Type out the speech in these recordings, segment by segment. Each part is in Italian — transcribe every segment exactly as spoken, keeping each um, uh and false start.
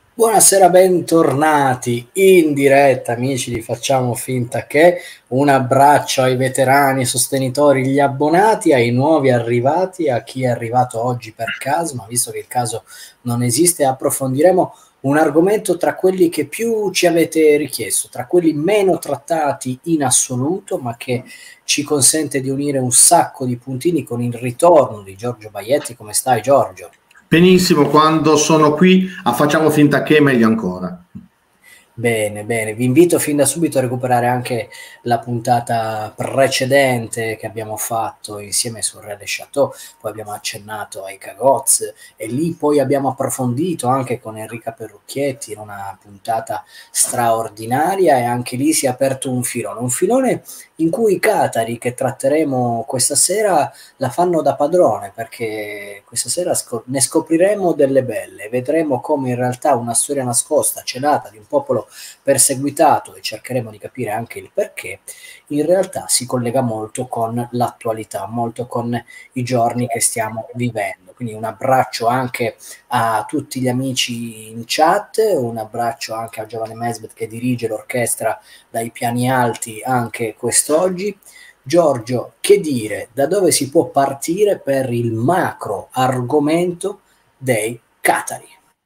Buonasera, bentornati in diretta, amici di Facciamo Finta Che. Un abbraccio ai veterani, sostenitori, gli abbonati, ai nuovi arrivati, a chi è arrivato oggi per caso, ma visto che il caso non esiste, approfondiremo un argomento tra quelli che più ci avete richiesto, tra quelli meno trattati in assoluto, ma che ci consente di unire un sacco di puntini con il ritorno di Giorgio Baietti. Come stai, Giorgio? Benissimo, quando sono qui a Facciamo Finta Che, meglio ancora. Bene, bene, vi invito fin da subito a recuperare anche la puntata precedente che abbiamo fatto insieme su Re de Chateau, poi abbiamo accennato ai Cagoz e lì poi abbiamo approfondito anche con Enrica Perrucchietti in una puntata straordinaria, e anche lì si è aperto un filone, un filone in cui i Catari che tratteremo questa sera la fanno da padrone, perché questa sera scop- ne scopriremo delle belle, vedremo come in realtà una storia nascosta, celata di un popolo perseguitato, e cercheremo di capire anche il perché, in realtà si collega molto con l'attualità, molto con i giorni che stiamo vivendo. Quindi un abbraccio anche a tutti gli amici in chat, un abbraccio anche al giovane Mesbet che dirige l'orchestra dai piani alti anche quest'oggi. Giorgio, che dire, da dove si può partire per il macro argomento dei Catari?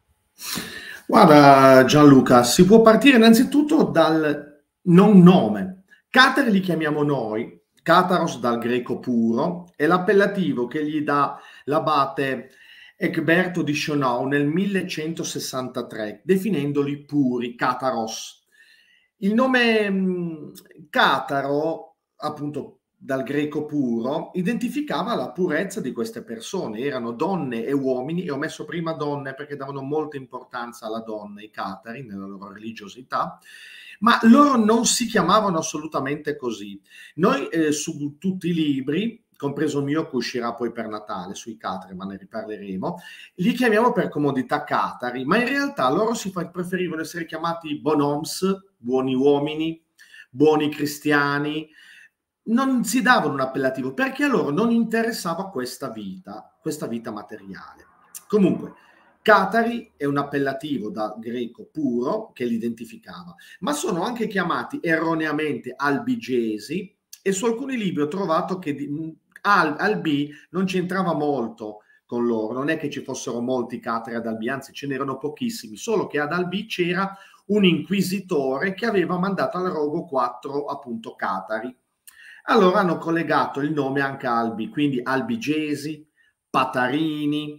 Guarda Gianluca, si può partire innanzitutto dal non nome. Catari li chiamiamo noi, Cataros dal greco puro, è l'appellativo che gli dà l'abate Egberto di Schonau nel millecentosessantatré, definendoli puri, Cataros. Il nome mh, Cataro, appunto dal greco puro, identificava la purezza di queste persone, erano donne e uomini, e ho messo prima donne perché davano molta importanza alla donna, i catari, nella loro religiosità, ma loro non si chiamavano assolutamente così. Noi eh, su tutti i libri, compreso il mio che uscirà poi per Natale sui catari, ma ne riparleremo, li chiamiamo per comodità catari, ma in realtà loro si preferivano essere chiamati bonhoms, buoni uomini, buoni cristiani, non si davano un appellativo perché a loro non interessava questa vita, questa vita materiale. Comunque, Catari è un appellativo da greco puro che li identificava, ma sono anche chiamati erroneamente albigesi, e su alcuni libri ho trovato che al, Albi non c'entrava molto con loro, non è che ci fossero molti Catari ad Albi, anzi ce n'erano pochissimi, solo che ad Albi c'era un inquisitore che aveva mandato al rogo quattro appunto Catari. Allora hanno collegato il nome anche a Albi, quindi albigesi, patarini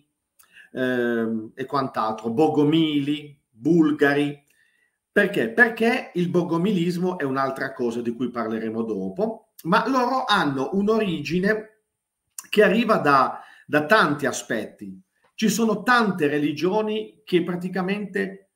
ehm, e quant'altro, bogomili, bulgari. Perché? Perché il bogomilismo è un'altra cosa di cui parleremo dopo, ma loro hanno un'origine che arriva da, da tanti aspetti. Ci sono tante religioni che praticamente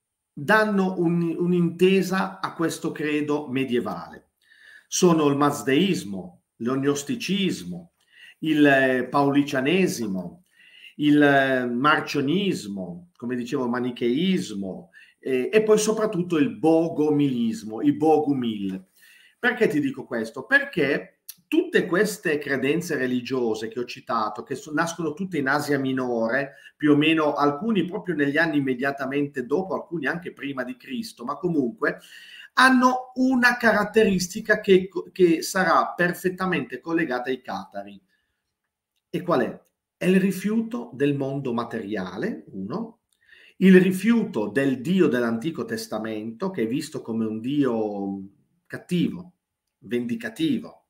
danno un, un'intesa a questo credo medievale. Sono il mazdeismo, l'ognosticismo, il eh, paulicianesimo, il eh, marcionismo, come dicevo, il manicheismo, eh, e poi soprattutto il bogomilismo, i bogumil. Perché ti dico questo? Perché tutte queste credenze religiose che ho citato, che so, nascono tutte in Asia Minore, più o meno alcuni proprio negli anni immediatamente dopo, alcuni anche prima di Cristo, ma comunque hanno una caratteristica che, che sarà perfettamente collegata ai catari. E qual è? È il rifiuto del mondo materiale, uno, il rifiuto del Dio dell'Antico Testamento, che è visto come un Dio cattivo, vendicativo,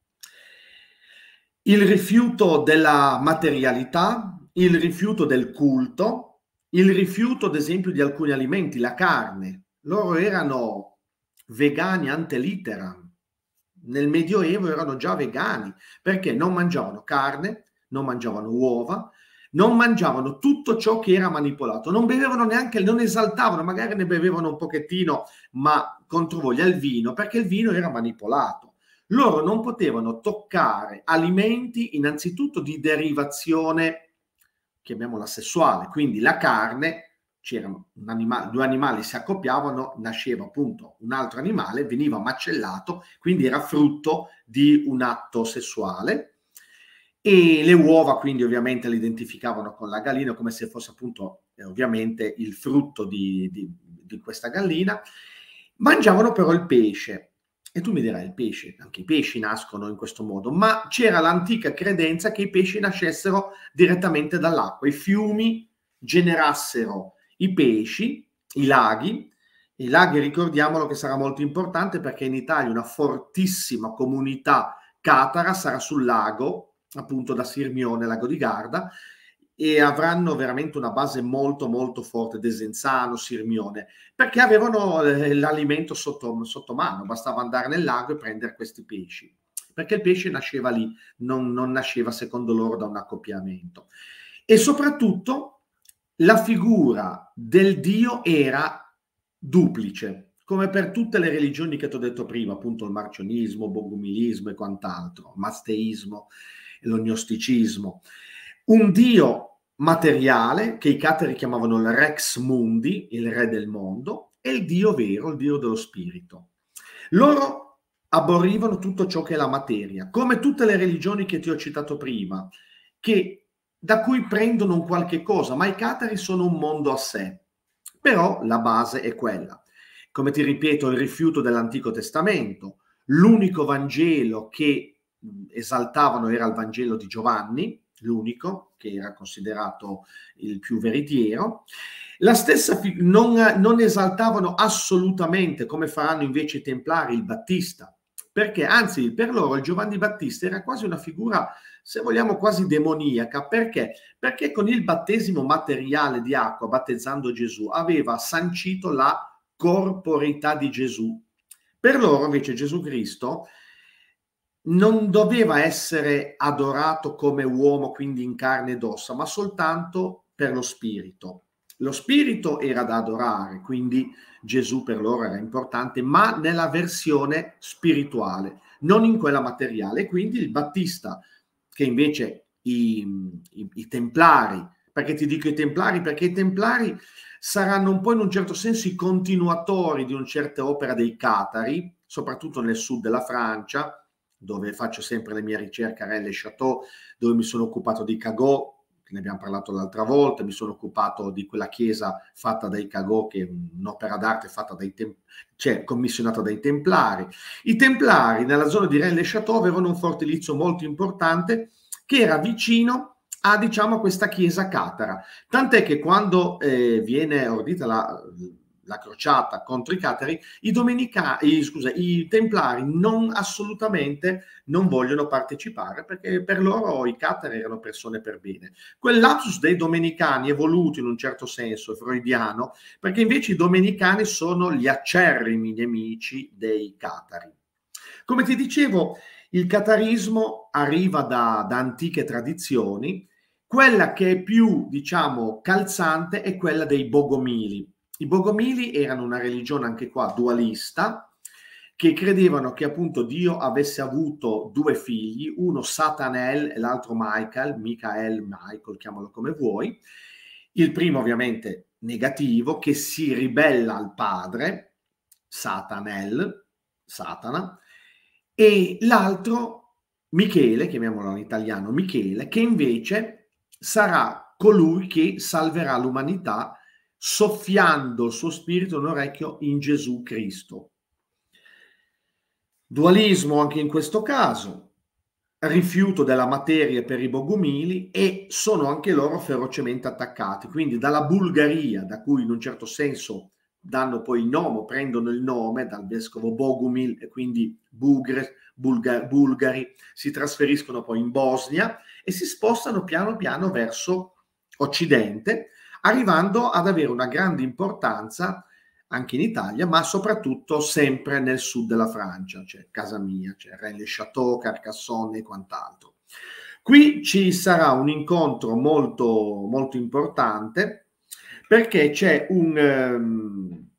il rifiuto della materialità, il rifiuto del culto, il rifiuto, ad esempio, di alcuni alimenti, la carne. Loro erano vegani ante litteram. Nel Medioevo erano già vegani perché non mangiavano carne, non mangiavano uova, non mangiavano tutto ciò che era manipolato, non bevevano neanche, non esaltavano, magari ne bevevano un pochettino, ma contro voglia il vino, perché il vino era manipolato. Loro non potevano toccare alimenti innanzitutto di derivazione, chiamiamola sessuale, quindi la carne, c'erano un animale, due animali si accoppiavano, nasceva appunto un altro animale, veniva macellato, quindi era frutto di un atto sessuale. e le uova quindi ovviamente le identificavano con la gallina come se fosse appunto eh, ovviamente il frutto di, di, di questa gallina. Mangiavano però il pesce. E tu mi dirai, il pesce, anche i pesci nascono in questo modo, ma c'era l'antica credenza che i pesci nascessero direttamente dall'acqua, i fiumi generassero i pesci, i laghi. I laghi, ricordiamolo che sarà molto importante perché in Italia una fortissima comunità catara sarà sul lago, appunto da Sirmione, lago di Garda, e avranno veramente una base molto molto forte, Desenzano, Sirmione, perché avevano eh, l'alimento sotto, sotto mano, bastava andare nel lago e prendere questi pesci, perché il pesce nasceva lì, non, non nasceva secondo loro da un accoppiamento. E soprattutto la figura del dio era duplice, come per tutte le religioni che ti ho detto prima, appunto il marcionismo, bogomilismo e quant'altro, mazteismo, l'ognosticismo. Un dio materiale, che i catari chiamavano il Rex Mundi, il re del mondo, e il dio vero, il dio dello spirito. Loro aborrivano tutto ciò che è la materia, come tutte le religioni che ti ho citato prima, che, da cui prendono un qualche cosa, ma i catari sono un mondo a sé. Però la base è quella. Come ti ripeto, il rifiuto dell'Antico Testamento, l'unico Vangelo che esaltavano era il Vangelo di Giovanni, l'unico che era considerato il più veritiero. La stessa non, non esaltavano assolutamente, come faranno invece i Templari, il Battista, perché anzi per loro il Giovanni Battista era quasi una figura, se vogliamo, quasi demoniaca. Perché? Perché con il battesimo materiale di acqua, battezzando Gesù, aveva sancito la corporeità di Gesù. Per loro invece Gesù Cristo non doveva essere adorato come uomo, quindi in carne ed ossa, ma soltanto per lo spirito. Lo spirito era da adorare, quindi Gesù per loro era importante, ma nella versione spirituale, non in quella materiale. Quindi il Battista, che invece i, i, i Templari, perché ti dico i Templari? Perché i Templari saranno un po' in un certo senso i continuatori di una certa opera dei catari, soprattutto nel sud della Francia, dove faccio sempre le mie ricerche a Rennes-le-Château, dove mi sono occupato di Cagot, che ne abbiamo parlato l'altra volta, mi sono occupato di quella chiesa fatta dai Cagot, che è un'opera d'arte fatta dai cioè commissionata dai Templari. I Templari nella zona di Rennes-le-Château avevano un fortilizio molto importante che era vicino a, diciamo, questa chiesa catara, tant'è che quando eh, viene ordita la la crociata contro i catari, i domenicani, scusa, i templari non assolutamente non vogliono partecipare, perché per loro i catari erano persone per bene. Quel lapsus dei domenicani evoluto in un certo senso, freudiano, perché invece i domenicani sono gli acerrimi nemici dei catari. Come ti dicevo, il catarismo arriva da, da antiche tradizioni. Quella che è più, diciamo, calzante è quella dei bogomili. I Bogomili erano una religione anche qua dualista, che credevano che appunto Dio avesse avuto due figli, uno Satanel e l'altro Michael, Michael, Michael, chiamalo come vuoi. Il primo ovviamente negativo, che si ribella al padre, Satanel, Satana, e l'altro Michele, chiamiamolo in italiano Michele, che invece sarà colui che salverà l'umanità soffiando il suo spirito in un orecchio in Gesù Cristo. Dualismo anche in questo caso, rifiuto della materia per i bogomili, e sono anche loro ferocemente attaccati. Quindi dalla Bulgaria, da cui in un certo senso danno poi il nome, prendono il nome dal vescovo Bogumil, e quindi Bugre, Bulga, bulgari, si trasferiscono poi in Bosnia e si spostano piano piano verso Occidente, arrivando ad avere una grande importanza anche in Italia, ma soprattutto sempre nel sud della Francia, cioè casa mia, cioè Rennes-le-Château, Carcassonne e quant'altro. Qui ci sarà un incontro molto, molto importante, perché c'è un, um,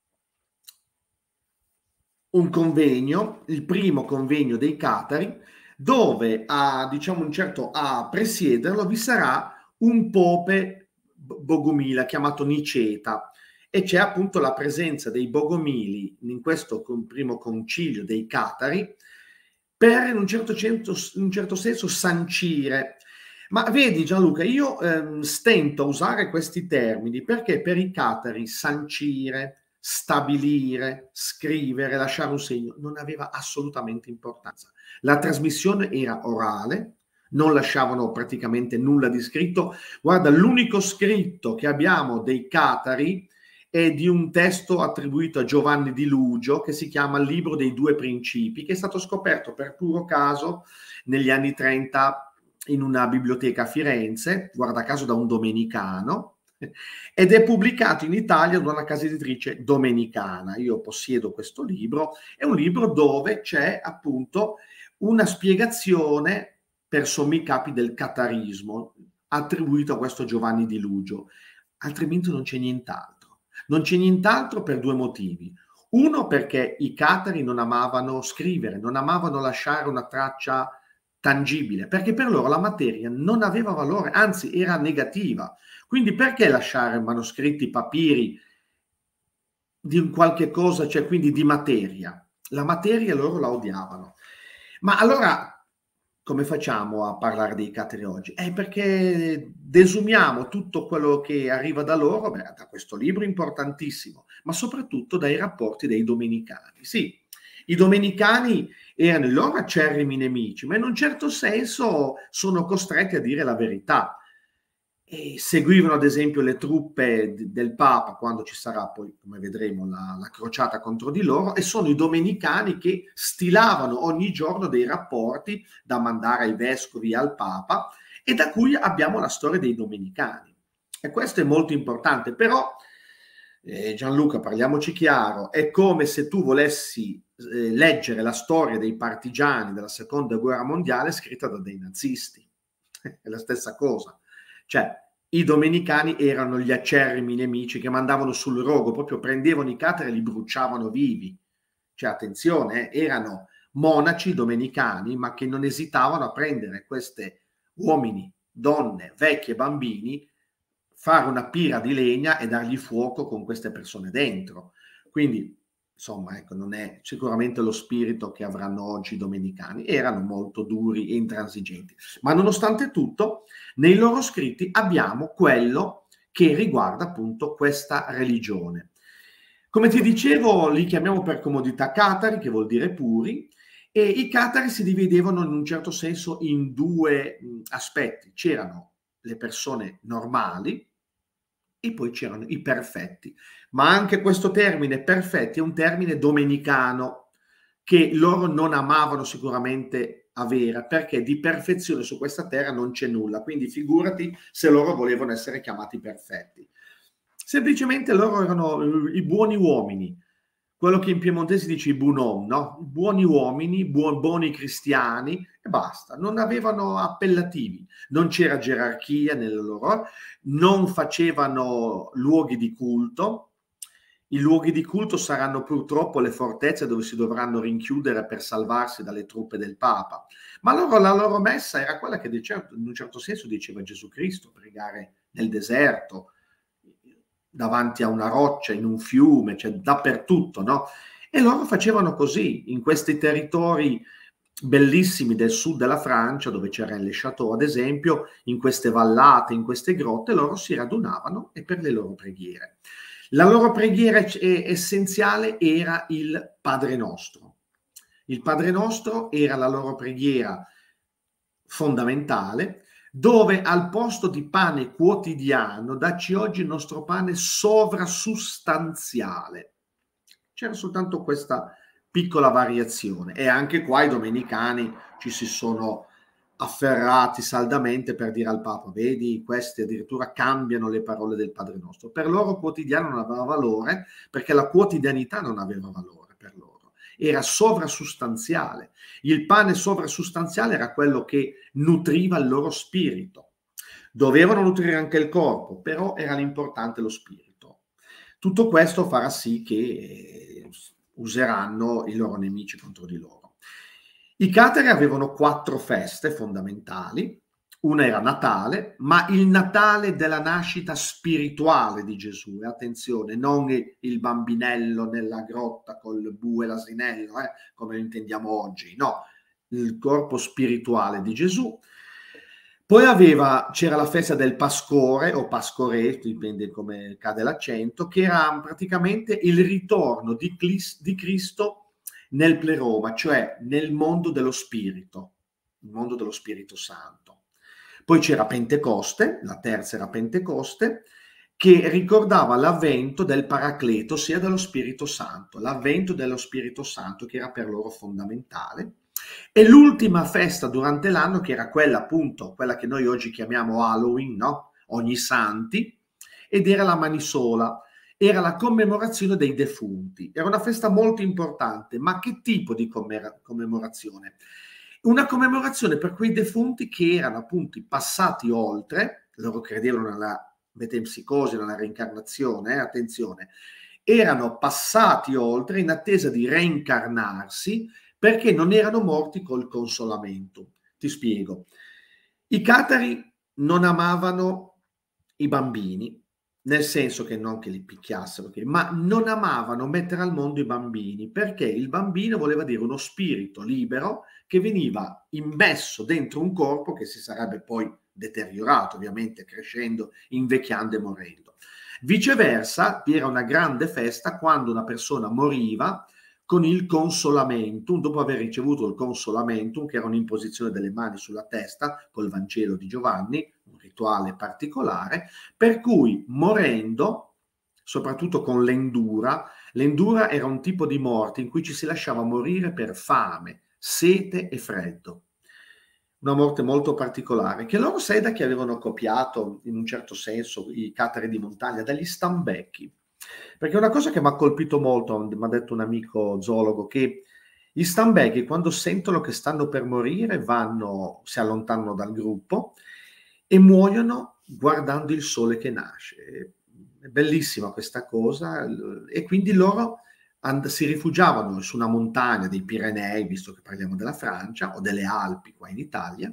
un convegno, il primo convegno dei catari, dove a, diciamo, un certo, a presiederlo vi sarà un pope bogomila chiamato Niceta, e c'è appunto la presenza dei bogomili in questo primo concilio dei catari, per in un certo, cento, in un certo senso sancire. Ma vedi Gianluca, io ehm, stento a usare questi termini perché per i catari sancire, stabilire, scrivere, lasciare un segno non aveva assolutamente importanza. La trasmissione era orale, non lasciavano praticamente nulla di scritto. Guarda, l'unico scritto che abbiamo dei catari è di un testo attribuito a Giovanni di Lugio che si chiama Libro dei Due Principi, che è stato scoperto per puro caso negli anni trenta in una biblioteca a Firenze, guarda caso da un domenicano, ed è pubblicato in Italia da una casa editrice domenicana. Io possiedo questo libro, è un libro dove c'è appunto una spiegazione per sommi capi del catarismo attribuito a questo Giovanni di Lugio, altrimenti non c'è nient'altro. Non c'è nient'altro per due motivi. Uno, perché i catari non amavano scrivere, non amavano lasciare una traccia tangibile, perché per loro la materia non aveva valore, anzi era negativa. Quindi perché lasciare manoscritti, papiri di un qualche cosa, cioè quindi di materia? La materia loro la odiavano. Ma allora come facciamo a parlare dei catari oggi? È perché desumiamo tutto quello che arriva da loro, beh, da questo libro importantissimo, ma soprattutto dai rapporti dei domenicani. Sì, i domenicani erano i loro acerrimi nemici, ma in un certo senso sono costretti a dire la verità. E seguivano ad esempio le truppe del Papa quando ci sarà poi, come vedremo, la, la crociata contro di loro, e sono i domenicani che stilavano ogni giorno dei rapporti da mandare ai vescovi e al Papa, e da cui abbiamo la storia dei domenicani. E questo è molto importante, però eh, Gianluca, parliamoci chiaro, è come se tu volessi eh, leggere la storia dei partigiani della seconda guerra mondiale scritta da dei nazisti. È la stessa cosa. Cioè, i domenicani erano gli acerrimi nemici che mandavano sul rogo, proprio prendevano i catari e li bruciavano vivi. Cioè, attenzione, eh, erano monaci domenicani, ma che non esitavano a prendere questi uomini, donne, vecchi e bambini, fare una pira di legna e dargli fuoco con queste persone dentro. Quindi, insomma, ecco, non è sicuramente lo spirito che avranno oggi i domenicani. Erano molto duri e intransigenti. Ma nonostante tutto, nei loro scritti abbiamo quello che riguarda appunto questa religione. Come ti dicevo, li chiamiamo per comodità catari, che vuol dire puri, e i catari si dividevano in un certo senso in due mh, aspetti. C'erano le persone normali e poi c'erano i perfetti. Ma anche questo termine perfetti è un termine domenicano che loro non amavano sicuramente avere, perché di perfezione su questa terra non c'è nulla, quindi figurati se loro volevano essere chiamati perfetti. Semplicemente loro erano i buoni uomini, quello che in piemontese si dice i buon no? Buoni uomini, buon, buoni cristiani, e basta. Non avevano appellativi, non c'era gerarchia nelle loro, non facevano luoghi di culto. I luoghi di culto saranno purtroppo le fortezze dove si dovranno rinchiudere per salvarsi dalle truppe del Papa. Ma loro, la loro messa era quella che diceva, in un certo senso diceva Gesù Cristo, pregare nel deserto, davanti a una roccia, in un fiume, cioè dappertutto, no? E loro facevano così, in questi territori bellissimi del sud della Francia, dove c'era il Château, ad esempio, in queste vallate, in queste grotte, loro si radunavano e per le loro preghiere. La loro preghiera essenziale era il Padre Nostro. Il Padre Nostro era la loro preghiera fondamentale, dove al posto di pane quotidiano, dacci oggi il nostro pane sovrasustanziale. C'era soltanto questa piccola variazione, e anche qua i domenicani ci si sono afferrati saldamente per dire al Papa, vedi, questi addirittura cambiano le parole del Padre Nostro. Per loro quotidiano non aveva valore, perché la quotidianità non aveva valore per loro, era sovrasustanziale. Il pane sovrasustanziale era quello che nutriva il loro spirito. Dovevano nutrire anche il corpo, però era l'importante lo spirito. Tutto questo farà sì che useranno i loro nemici contro di loro. I catari avevano quattro feste fondamentali. Una era Natale, ma il Natale della nascita spirituale di Gesù, e attenzione, non il bambinello nella grotta col bue e l'asinello, eh, come lo intendiamo oggi, no. il corpo spirituale di Gesù. Poi aveva, c'era la festa del Pascore o Pascore, dipende come cade l'accento, che era praticamente il ritorno di, Clis, di Cristo nel pleroma, cioè nel mondo dello Spirito, il mondo dello Spirito Santo. Poi c'era Pentecoste, la terza era Pentecoste, che ricordava l'avvento del Paracleto, sia dello Spirito Santo, l'avvento dello Spirito Santo che era per loro fondamentale. E l'ultima festa durante l'anno, che era quella appunto, quella che noi oggi chiamiamo Halloween, no? Ogni Santi, ed era la Manisola, era la commemorazione dei defunti. Era una festa molto importante, ma che tipo di commemorazione? Una commemorazione per quei defunti che erano appunto passati oltre, loro credevano nella metempsicosi, nella reincarnazione, eh, attenzione, erano passati oltre in attesa di reincarnarsi, perché non erano morti col consolamento. Ti spiego. I catari non amavano i bambini, nel senso che non che li picchiassero, ma non amavano mettere al mondo i bambini, perché il bambino voleva dire uno spirito libero che veniva immesso dentro un corpo che si sarebbe poi deteriorato, ovviamente crescendo, invecchiando e morendo. Viceversa, vi era una grande festa quando una persona moriva con il consolamentum, dopo aver ricevuto il consolamentum, che era un'imposizione delle mani sulla testa, col Vangelo di Giovanni, un rituale particolare, per cui morendo, soprattutto con l'endura, l'endura era un tipo di morte in cui ci si lasciava morire per fame, sete e freddo. Una morte molto particolare, che loro sai da chi avevano copiato, in un certo senso, i catari di montagna, dagli stambecchi. Perché una cosa che mi ha colpito molto, mi ha detto un amico zoologo, che gli stambecchi quando sentono che stanno per morire vanno, si allontanano dal gruppo e muoiono guardando il sole che nasce. È bellissima questa cosa, e quindi loro and- si rifugiavano su una montagna dei Pirenei, visto che parliamo della Francia, o delle Alpi qua in Italia,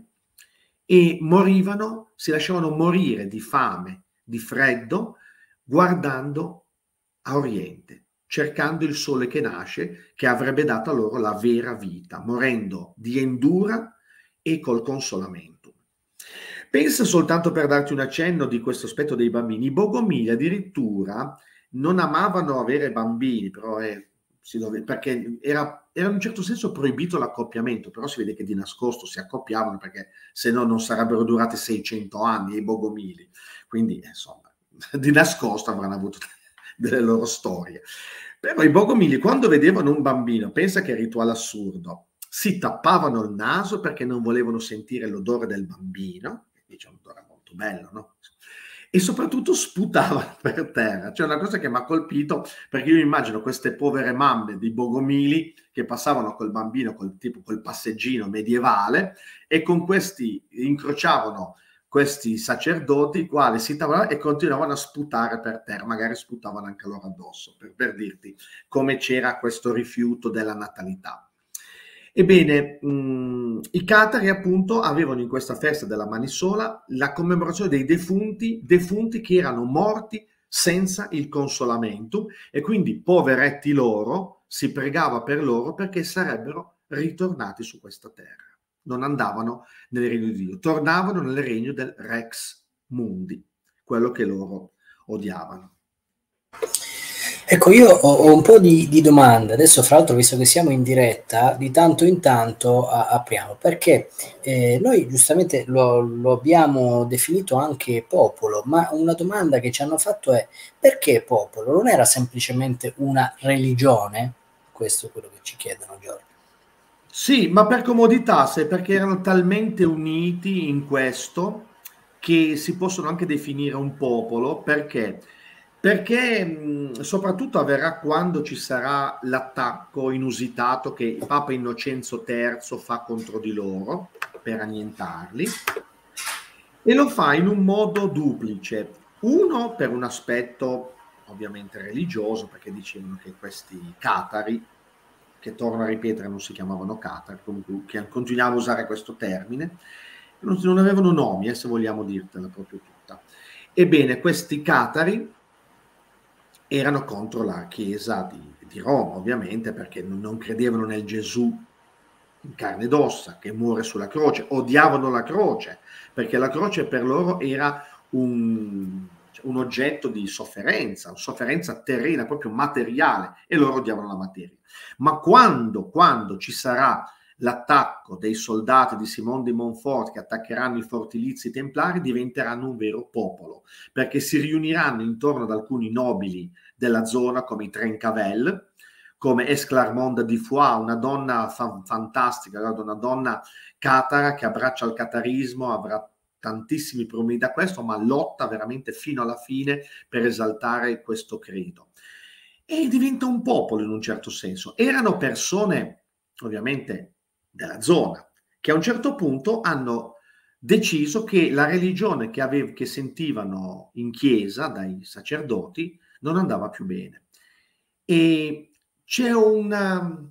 e morivano, si lasciavano morire di fame, di freddo, guardando a Oriente, cercando il sole che nasce, che avrebbe dato loro la vera vita, morendo di endura e col consolamento. Pensa soltanto, per darti un accenno di questo aspetto dei bambini, i Bogomili addirittura non amavano avere bambini, però è, si dove, perché era, era in un certo senso proibito l'accoppiamento, però si vede che di nascosto si accoppiavano, perché se no non sarebbero durati seicento anni i Bogomili, quindi insomma di nascosto avranno avuto delle loro storie. Però i Bogomili, quando vedevano un bambino, pensa che rituale assurdo, si tappavano il naso perché non volevano sentire l'odore del bambino, che dice un odore molto bello, no? E soprattutto sputavano per terra. C'è una cosa che mi ha colpito, perché io immagino queste povere mamme di Bogomili che passavano col bambino, col tipo col passeggino medievale, e con questi incrociavano questi sacerdoti, i quali si tavolavano e continuavano a sputare per terra, magari sputavano anche loro addosso, per, per dirti come c'era questo rifiuto della natalità. Ebbene, mh, i catari appunto avevano in questa festa della Manisola la commemorazione dei defunti, defunti che erano morti senza il consolamento, e quindi poveretti loro, si pregava per loro perché sarebbero ritornati su questa terra. Non andavano nel regno di Dio, tornavano nel regno del Rex Mundi, quello che loro odiavano. Ecco, io ho, ho un po' di, di domande. Adesso, fra l'altro, visto che siamo in diretta, di tanto in tanto a, apriamo, perché eh, noi giustamente lo, lo abbiamo definito anche popolo, ma una domanda che ci hanno fatto è: perché popolo? Non era semplicemente una religione? Questo è quello che ci chiedono, Giorgio. Sì, ma per comodità, se perché erano talmente uniti in questo che si possono anche definire un popolo. Perché? Perché mh, soprattutto avverrà quando ci sarà l'attacco inusitato che Papa Innocenzo terzo fa contro di loro per annientarli, e lo fa in un modo duplice. Uno, per un aspetto ovviamente religioso, perché dicevano che questi catari, che torno a ripetere non si chiamavano catari, comunque che continuiamo a usare questo termine, non, non avevano nomi, eh, se vogliamo dirtela proprio tutta. Ebbene, questi catari erano contro la Chiesa di, di Roma, ovviamente, perché non, non credevano nel Gesù in carne ed ossa, che muore sulla croce, odiavano la croce, perché la croce per loro era un, un oggetto di sofferenza, una sofferenza terrena, proprio materiale, e loro odiavano la materia. Ma quando, quando ci sarà l'attacco dei soldati di Simone di Montfort che attaccheranno i fortilizi templari, diventeranno un vero popolo, perché si riuniranno intorno ad alcuni nobili della zona come i Trencavel, come Esclarmonde di Foix, una donna fa fantastica, una donna catara che abbraccia il catarismo, avrà tantissimi problemi da questo, ma lotta veramente fino alla fine per esaltare questo credo. E diventa un popolo in un certo senso. Erano persone, ovviamente, della zona, che a un certo punto hanno deciso che la religione che, avev- che sentivano in chiesa dai sacerdoti non andava più bene. E c'è una,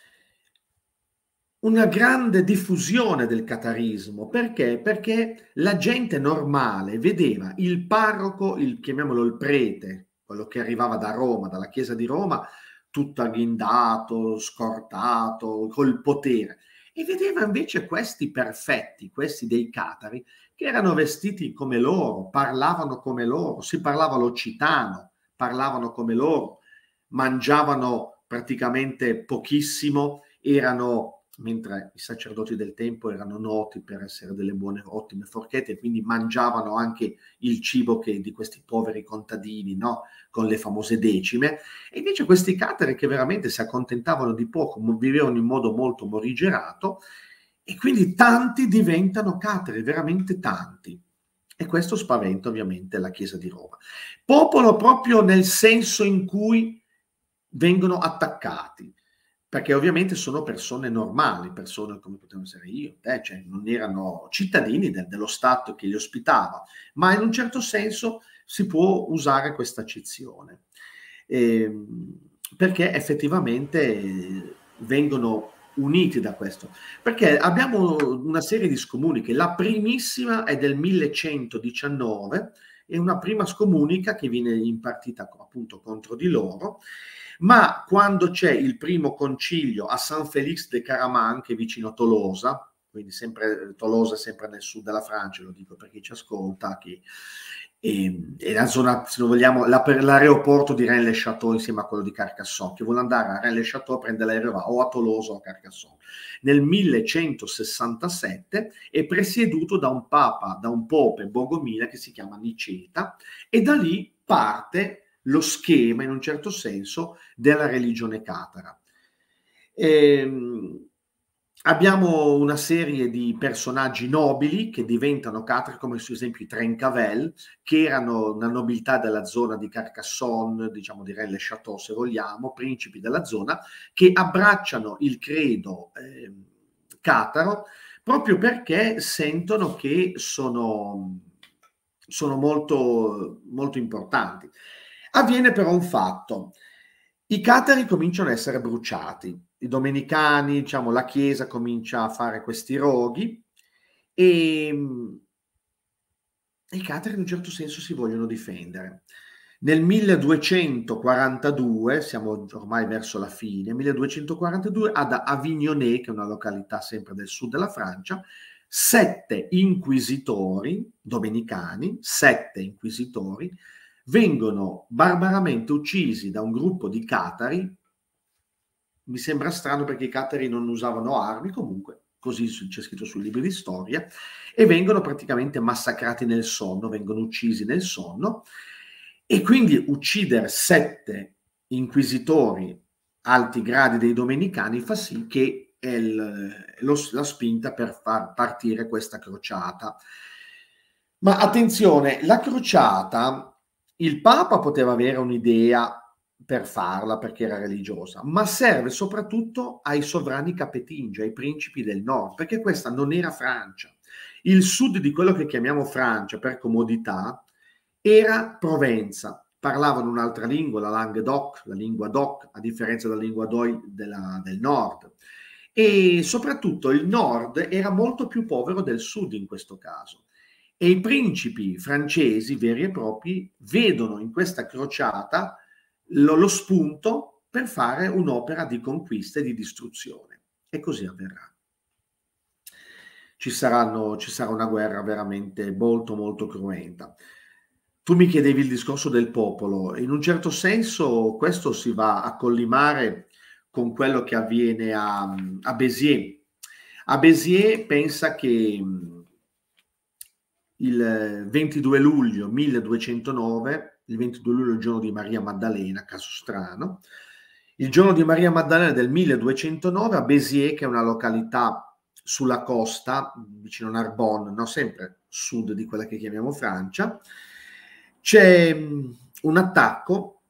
una grande diffusione del catarismo. Perché? Perché la gente normale vedeva il parroco, il, chiamiamolo il prete, quello che arrivava da Roma, dalla chiesa di Roma, tutto agghindato, scortato, col potere, e vedeva invece questi perfetti, questi dei catari, che erano vestiti come loro, parlavano come loro, si parlava l'occitano, parlavano come loro, mangiavano praticamente pochissimo, erano, mentre i sacerdoti del tempo erano noti per essere delle buone, ottime forchette, quindi mangiavano anche il cibo che, di questi poveri contadini, no? Con le famose decime, e invece questi catari che veramente si accontentavano di poco, vivevano in modo molto morigerato, e quindi tanti diventano catari, veramente tanti. E questo spaventa ovviamente la Chiesa di Roma. Popolo proprio nel senso in cui vengono attaccati, perché ovviamente sono persone normali, persone come potevo essere io, te, cioè non erano cittadini del, dello Stato che li ospitava, ma in un certo senso si può usare questa accezione, eh, perché effettivamente vengono uniti da questo, perché abbiamo una serie di scomuniche. La primissima è del millecentodiciannove, è una prima scomunica che viene impartita appunto contro di loro, ma quando c'è il primo concilio a San Félix de Caraman, che è vicino a Tolosa, quindi sempre Tolosa, sempre nel sud della Francia, lo dico per chi ci ascolta, che e, e la zona, se lo vogliamo, la, l'aeroporto di Rennes-le-Château insieme a quello di Carcassonne. Chi vuole andare a Rennes-le-Château prende l'aereo, va o a Tolosa o a Carcassonne. Nel millecentosessantasette è presieduto da un papa, da un pope Bogomila che si chiama Niceta, e da lì parte lo schema, in un certo senso, della religione catara. Ehm, Abbiamo una serie di personaggi nobili che diventano catari, come ad esempio i Trencavel, che erano una nobiltà della zona di Carcassonne, diciamo di Rennes-le-Château se vogliamo, principi della zona, che abbracciano il credo eh, cataro proprio perché sentono che sono, sono molto, molto importanti. Avviene però un fatto: i catari cominciano a essere bruciati, i domenicani, diciamo, la Chiesa comincia a fare questi roghi, e, e i catari in un certo senso si vogliono difendere. Nel milleduecentoquarantadue, siamo ormai verso la fine, milleduecentoquarantadue, ad Avignonnet, che è una località sempre del sud della Francia, sette inquisitori domenicani, sette inquisitori, vengono barbaramente uccisi da un gruppo di catari. Mi sembra strano perché i catari non usavano armi, comunque così c'è scritto sul libro di storia, e vengono praticamente massacrati nel sonno, vengono uccisi nel sonno, e quindi uccidere sette inquisitori alti gradi dei domenicani fa sì che è il, lo, la spinta per far partire questa crociata. Ma attenzione, la crociata, il Papa poteva avere un'idea per farla perché era religiosa, ma serve soprattutto ai sovrani capetingi, ai principi del nord, perché questa non era Francia. Il sud di quello che chiamiamo Francia per comodità era Provenza, parlavano un'altra lingua, la Languedoc, la lingua doc, a differenza della lingua doi della, del nord. E soprattutto il nord era molto più povero del sud in questo caso. E i principi francesi veri e propri vedono in questa crociata lo, lo spunto per fare un'opera di conquista e di distruzione. E così avverrà. ci saranno, ci sarà una guerra veramente molto molto cruenta. Tu mi chiedevi il discorso del popolo, in un certo senso questo si va a collimare con quello che avviene a, a Béziers. A Béziers pensa che il ventidue luglio milleduecentonove, il ventidue luglio è il giorno di Maria Maddalena, caso strano, il giorno di Maria Maddalena del milleduecentonove a Béziers, che è una località sulla costa, vicino a Narbonne, no, sempre sud di quella che chiamiamo Francia, c'è un attacco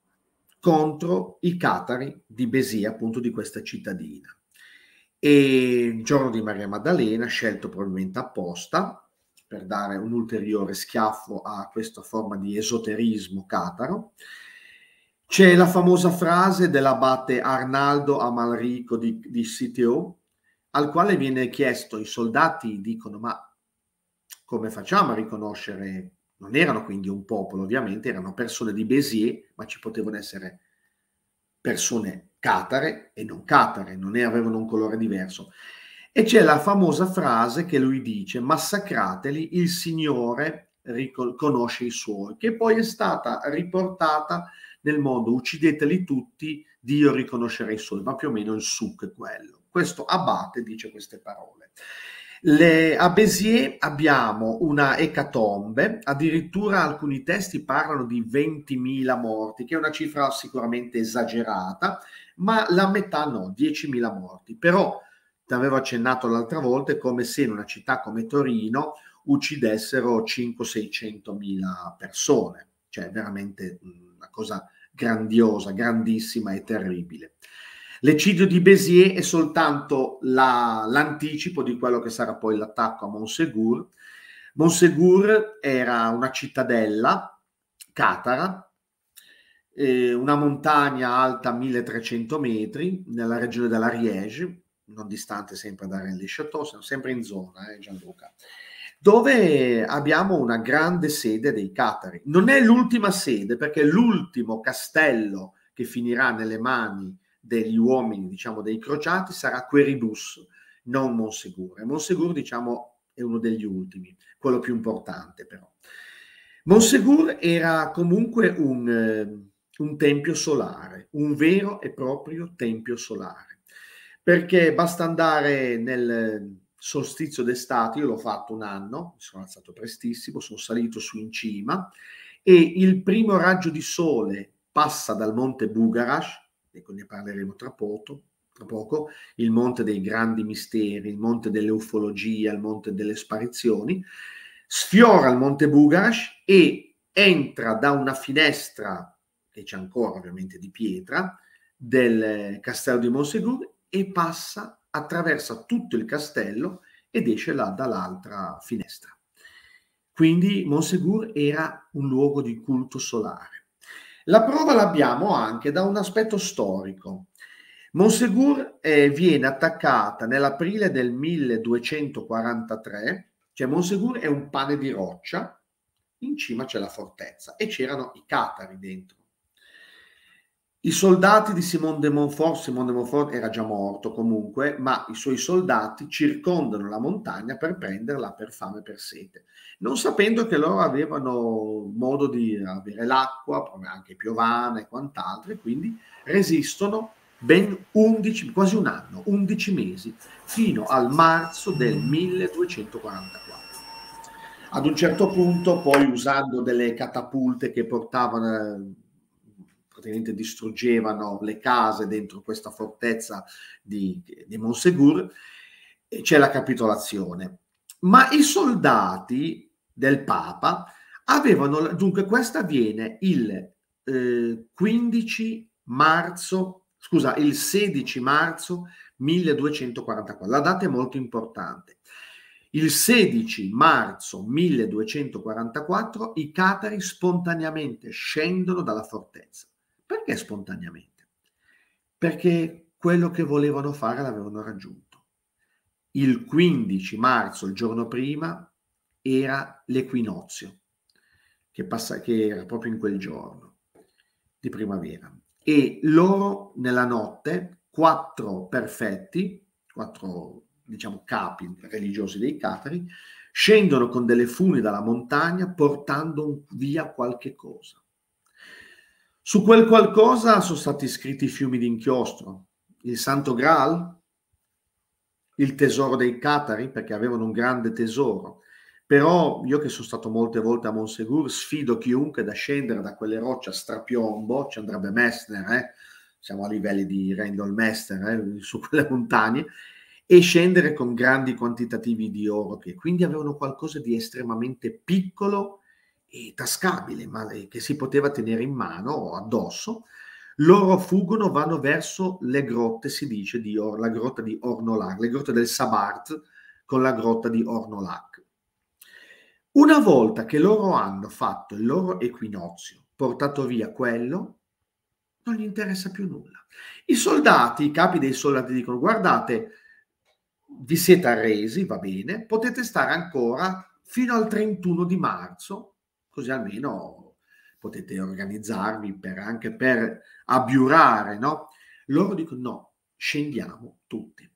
contro i catari di Béziers, appunto di questa cittadina. E il giorno di Maria Maddalena, scelto probabilmente apposta, per dare un ulteriore schiaffo a questa forma di esoterismo cataro, c'è la famosa frase dell'abate Arnaldo Amalrico di, di Citeaux, al quale viene chiesto, i soldati dicono, ma come facciamo a riconoscere? Non erano quindi un popolo, ovviamente, erano persone di Béziers, ma ci potevano essere persone catare e non catare, non avevano un colore diverso. E c'è la famosa frase che lui dice: massacrateli, il Signore conosce i suoi, che poi è stata riportata nel mondo: uccideteli tutti, Dio riconoscerà i suoi, ma più o meno il succo è quello. Questo abate dice queste parole. Le, a Béziers abbiamo una ecatombe, addirittura alcuni testi parlano di ventimila morti, che è una cifra sicuramente esagerata, ma la metà no, diecimila morti. Però, ti avevo accennato l'altra volta, è come se in una città come Torino uccidessero cinquecento-seicentomila persone, cioè veramente una cosa grandiosa, grandissima e terribile. L'eccidio di Béziers è soltanto la, l'anticipo di quello che sarà poi l'attacco a Montségur. Montségur era una cittadella catara, eh, una montagna alta milletrecento metri nella regione dell'Ariège, non distante sempre da Rennes-le-Château, siamo sempre in zona, eh, Gianluca, dove abbiamo una grande sede dei catari. Non è l'ultima sede, perché l'ultimo castello che finirà nelle mani degli uomini, diciamo, dei crociati, sarà Quéribus, non Montségur. E Montségur, diciamo, è uno degli ultimi, quello più importante però. Montségur era comunque un, eh, un tempio solare, un vero e proprio tempio solare, perché basta andare nel solstizio d'estate, io l'ho fatto un anno, mi sono alzato prestissimo, sono salito su in cima e il primo raggio di sole passa dal monte Bugarash, e ne parleremo tra poco, tra poco, il monte dei grandi misteri, il monte dell'ufologia, il monte delle sparizioni, sfiora il monte Bugarash e entra da una finestra, che c'è ancora ovviamente di pietra, del castello di Montségur e passa, attraversa tutto il castello ed esce là dall'altra finestra. Quindi Montségur era un luogo di culto solare. La prova l'abbiamo anche da un aspetto storico. Montségur eh, viene attaccata nell'aprile del milleduecentoquarantatré, cioè Montségur è un pane di roccia, in cima c'è la fortezza e c'erano i catari dentro. I soldati di Simone de Montfort, Simone de Montfort era già morto comunque, ma i suoi soldati circondano la montagna per prenderla per fame e per sete, non sapendo che loro avevano modo di avere l'acqua, anche piovana e quant'altro, e quindi resistono ben undici, quasi un anno, undici mesi, fino al marzo del milleduecentoquarantaquattro. Ad un certo punto, poi usando delle catapulte che portavano, praticamente distruggevano le case dentro questa fortezza di, di Montségur, c'è la capitolazione. Ma i soldati del Papa avevano, dunque questa avviene il eh, quindici marzo, scusa, il sedici marzo milleduecentoquarantaquattro. La data è molto importante. Il sedici marzo milleduecentoquarantaquattro i catari spontaneamente scendono dalla fortezza. Perché spontaneamente? Perché quello che volevano fare l'avevano raggiunto. Il quindici marzo, il giorno prima, era l'equinozio, che, passa, che era proprio in quel giorno di primavera. E loro nella notte, quattro perfetti, quattro diciamo, capi religiosi dei catari, scendono con delle funi dalla montagna portando via qualche cosa. Su quel qualcosa sono stati scritti fiumi di inchiostro, il Santo Graal, il tesoro dei catari, perché avevano un grande tesoro. Però io che sono stato molte volte a Monsegur, sfido chiunque da scendere da quelle rocce a strapiombo, ci andrebbe Messner, eh? Siamo a livelli di Randall Messner, eh? Su quelle montagne, e scendere con grandi quantitativi di oro, che quindi avevano qualcosa di estremamente piccolo e tascabile, ma che si poteva tenere in mano o addosso. Loro fuggono, vanno verso le grotte, si dice, di Or, la grotta di Ornolac, le grotte del Sabart con la grotta di Ornolac. Una volta che loro hanno fatto il loro equinozio, portato via quello, non gli interessa più nulla. I soldati, i capi dei soldati dicono: guardate, vi siete arresi, va bene, potete stare ancora fino al trentuno di marzo, così almeno potete organizzarvi per, anche per abiurare, no? Loro dicono: no, scendiamo tutti.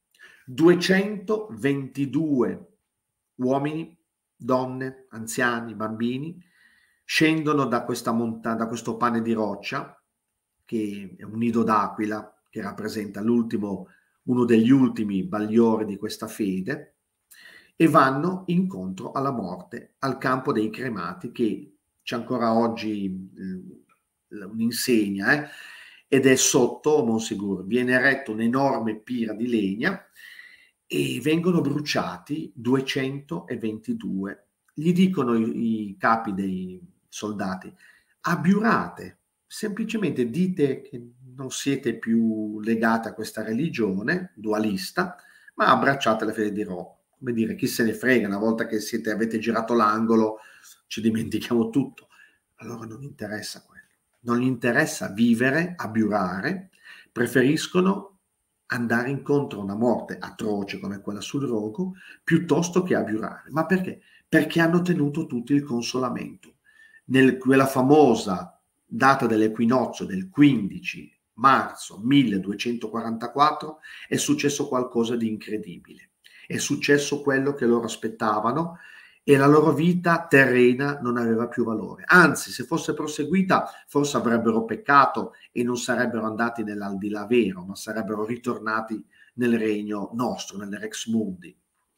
duecentoventidue uomini, donne, anziani, bambini scendono da questa montagna, da questo pane di roccia, che è un nido d'aquila, che rappresenta l'ultimo, uno degli ultimi bagliori di questa fede, e vanno incontro alla morte al campo dei cremati, che c'è ancora oggi eh, un'insegna, eh, ed è sotto Monsegur. Viene eretto un'enorme pira di legna e vengono bruciati duecentoventidue. Gli dicono i, i capi dei soldati: abiurate, semplicemente dite che non siete più legati a questa religione dualista, ma abbracciate la fede di Roma. Come dire, chi se ne frega, una volta che siete, avete girato l'angolo, ci dimentichiamo tutto. Allora non interessa quello, non gli interessa vivere, abiurare, preferiscono andare incontro a una morte atroce come quella sul rogo, piuttosto che abiurare. Ma perché? Perché hanno tenuto tutti il consolamento. Nel, quella famosa data dell'equinozio del quindici marzo milleduecentoquarantaquattro è successo qualcosa di incredibile. È successo quello che loro aspettavano e la loro vita terrena non aveva più valore. Anzi, se fosse proseguita, forse avrebbero peccato e non sarebbero andati nell'aldilà vero, ma sarebbero ritornati nel regno nostro, nel Rex Mundi.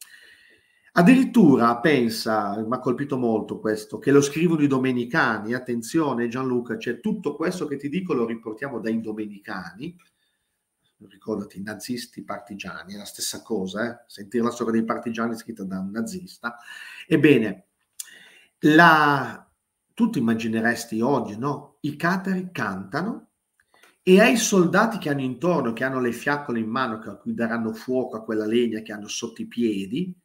Addirittura pensa, mi ha colpito molto questo, che lo scrivono i domenicani. Attenzione Gianluca, c'è tutto questo che ti dico, lo riportiamo dai domenicani. Ricordati, nazisti, partigiani, è la stessa cosa, eh? Sentire la storia dei partigiani scritta da un nazista. Ebbene, la... tu ti immagineresti oggi, no? I catari cantano e ai soldati che hanno intorno, che hanno le fiaccole in mano, a cui daranno fuoco a quella legna che hanno sotto i piedi,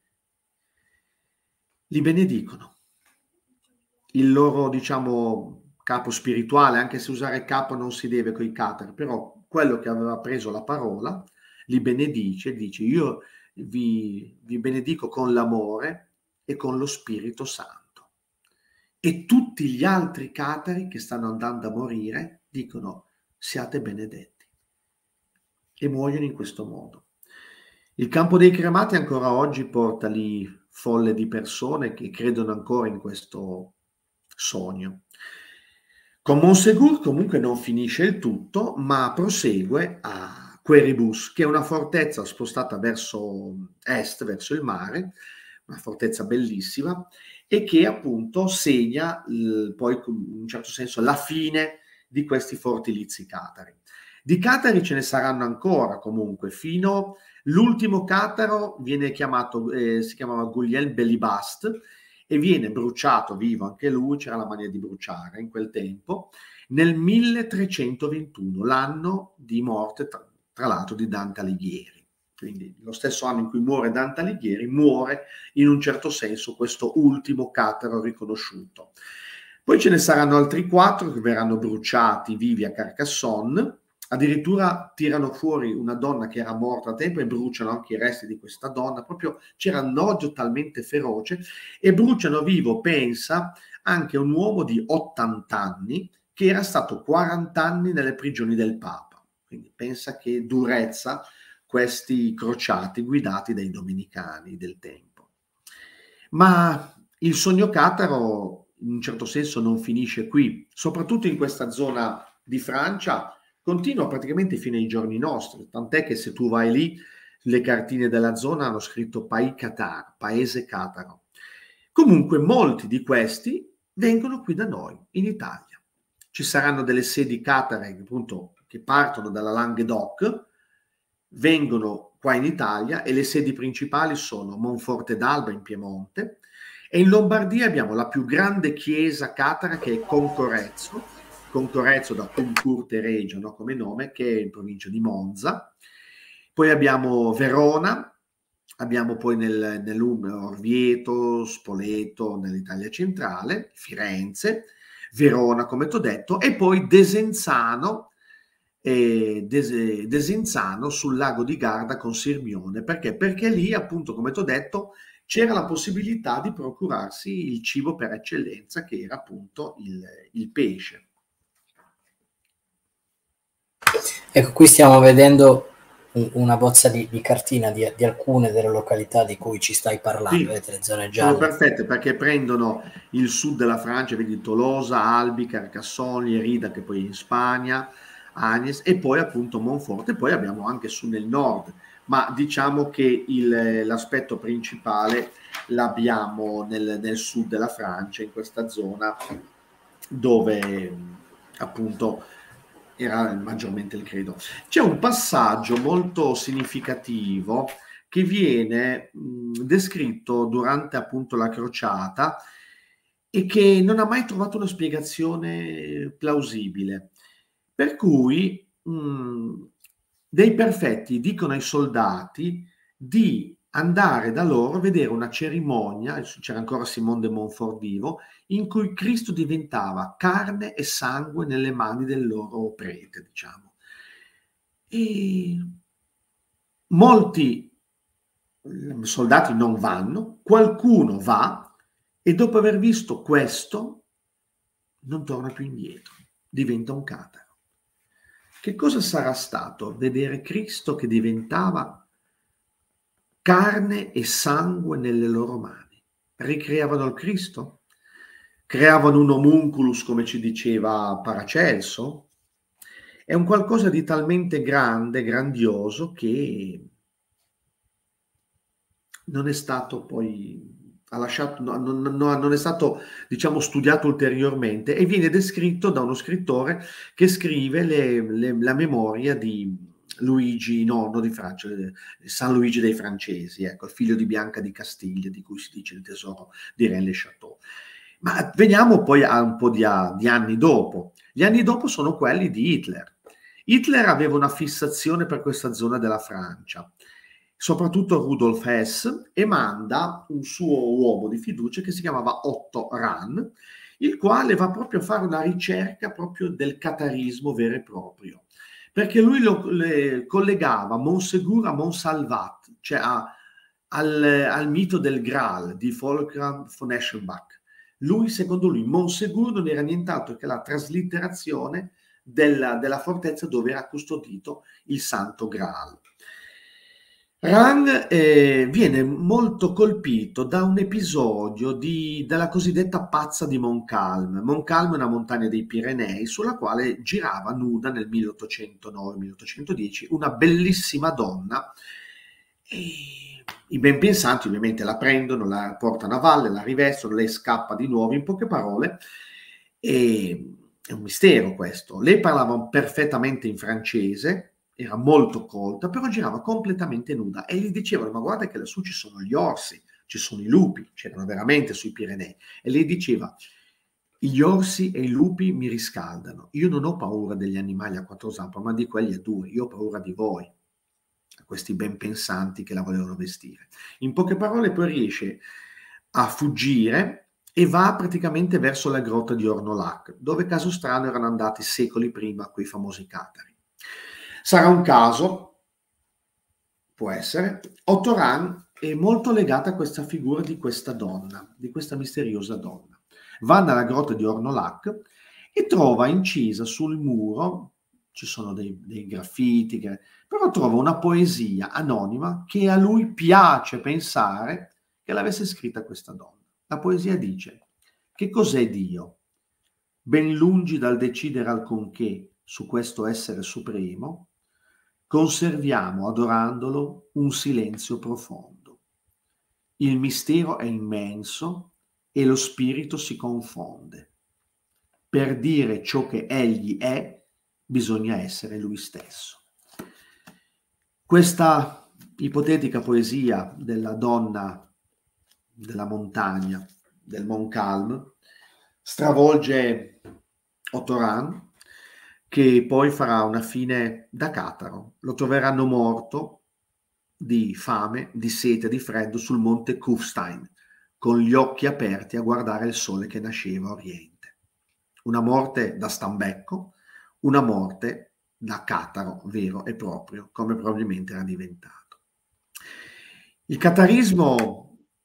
li benedicono. Il loro, diciamo, capo spirituale, anche se usare capo non si deve con i catari, però quello che aveva preso la parola li benedice, dice: io vi, vi benedico con l'amore e con lo Spirito Santo. E tutti gli altri catari che stanno andando a morire dicono: siate benedetti, e muoiono in questo modo. Il campo dei cremati ancora oggi porta lì folle di persone che credono ancora in questo sogno. Con Monsegur comunque non finisce il tutto, ma prosegue a Queribus, che è una fortezza spostata verso est, verso il mare, una fortezza bellissima, e che appunto segna il, poi in un certo senso la fine di questi fortilizi catari. Di catari ce ne saranno ancora comunque, fino l'ultimo cataro viene chiamato, eh, si chiamava Guglielm Belibast, e viene bruciato vivo anche lui, c'era la mania di bruciare in quel tempo, nel milletrecentoventuno, l'anno di morte tra, tra l'altro di Dante Alighieri. Quindi lo stesso anno in cui muore Dante Alighieri, muore in un certo senso questo ultimo cataro riconosciuto. Poi ce ne saranno altri quattro che verranno bruciati vivi a Carcassonne. Addirittura tirano fuori una donna che era morta a tempo e bruciano anche i resti di questa donna. Proprio c'era un odio talmente feroce, e bruciano vivo, pensa, anche un uomo di ottanta anni che era stato quaranta anni nelle prigioni del Papa. Quindi pensa che durezza questi crociati guidati dai domenicani del tempo. Ma il sogno cataro in un certo senso non finisce qui, soprattutto in questa zona di Francia continua praticamente fino ai giorni nostri, tant'è che se tu vai lì le cartine della zona hanno scritto Pays Catar, paese cataro. Comunque molti di questi vengono qui da noi in Italia. Ci saranno delle sedi catare appunto che partono dalla Languedoc, vengono qua in Italia e le sedi principali sono Monforte d'Alba in Piemonte, e in Lombardia abbiamo la più grande chiesa catara che è Concorrezzo, Concorrezzo da Concurte Regio, no, come nome, che è in provincia di Monza. Poi abbiamo Verona, abbiamo poi nel, nell'Umbria Orvieto, Spoleto nell'Italia centrale, Firenze, Verona come ti ho detto, e poi Desenzano, eh, Des, Desenzano sul lago di Garda con Sirmione. Perché? Perché lì appunto come ti ho detto c'era la possibilità di procurarsi il cibo per eccellenza, che era appunto il, il pesce. Ecco, qui stiamo vedendo una bozza di, di cartina di, di alcune delle località di cui ci stai parlando, sì, vedete le zone gialle. Sono perfette perché prendono il sud della Francia, vedi Tolosa, Albi, Carcassonne, Lerida, che poi è in Spagna, Agnes, e poi appunto Monforte, e poi abbiamo anche su nel nord, ma diciamo che il, l'aspetto principale l'abbiamo nel, nel sud della Francia, in questa zona dove appunto era maggiormente il credo. C'è un passaggio molto significativo che viene mh, descritto durante appunto la crociata e che non ha mai trovato una spiegazione plausibile. Per cui mh, dei perfetti dicono ai soldati di andare da loro a vedere una cerimonia, c'era ancora Simone de Montfort vivo, in cui Cristo diventava carne e sangue nelle mani del loro prete, diciamo. E molti soldati non vanno, qualcuno va e dopo aver visto questo non torna più indietro, diventa un cataro. Che cosa sarà stato vedere Cristo che diventava carne e sangue nelle loro mani? Ricreavano il Cristo? Creavano un homunculus, come ci diceva Paracelso? È un qualcosa di talmente grande, grandioso, che non è stato poi ha lasciato, no, non, no, non è stato, diciamo, studiato ulteriormente, e viene descritto da uno scrittore che scrive le, le, la memoria di Luigi nono di Francia, San Luigi dei Francesi, ecco, il figlio di Bianca di Castiglia, di cui si dice il tesoro di Rennes-le-Château. Ma veniamo poi a un po' di, a, di anni dopo. Gli anni dopo sono quelli di Hitler. Hitler aveva una fissazione per questa zona della Francia, soprattutto Rudolf Hess, e manda un suo uomo di fiducia che si chiamava Otto Rahn, il quale va proprio a fare una ricerca proprio del catarismo vero e proprio, perché lui lo le, collegava Montségur a Montsalvat, cioè a, al, al mito del Graal di Wolfgang von Eschenbach. Lui, secondo lui, Montségur non era nient'altro che la traslitterazione della, della fortezza dove era custodito il Santo Graal. Rahn eh, viene molto colpito da un episodio di, della cosiddetta pazza di Montcalm. Montcalm è una montagna dei Pirenei sulla quale girava nuda nel milleottocentonove milleottocentodieci una bellissima donna, e i ben pensanti ovviamente la prendono, la portano a valle, la rivestono, lei scappa di nuovo. In poche parole, e, è un mistero questo. Lei parlava perfettamente in francese, era molto colta, però girava completamente nuda, e gli dicevano: ma guarda che lassù ci sono gli orsi, ci sono i lupi, c'erano veramente sui Pirenei. E lei diceva: gli orsi e i lupi mi riscaldano, io non ho paura degli animali a quattro zampe, ma di quelli a due, io ho paura di voi. Questi ben pensanti che la volevano vestire. In poche parole poi riesce a fuggire e va praticamente verso la grotta di Ornolac, dove caso strano erano andati secoli prima quei famosi catari. Sarà un caso, può essere. Otto Rahn è molto legata a questa figura di questa donna, di questa misteriosa donna. Va nella grotta di Ornolac e trova incisa sul muro ci sono dei, dei graffiti, che, però trova una poesia anonima che a lui piace pensare che l'avesse scritta questa donna. La poesia dice: che cos'è Dio? Ben lungi dal decidere alcunché su questo essere supremo, conserviamo, adorandolo, un silenzio profondo. Il mistero è immenso e lo spirito si confonde. Per dire ciò che egli è, bisogna essere lui stesso. Questa ipotetica poesia della donna della montagna, del Montcalm, stravolge Otoran, che poi farà una fine da Cataro. Lo troveranno morto di fame, di sete, di freddo sul monte Kufstein, con gli occhi aperti a guardare il sole che nasceva a oriente. Una morte da stambecco, una morte da Cataro vero e proprio, come probabilmente era diventato. Il catarismo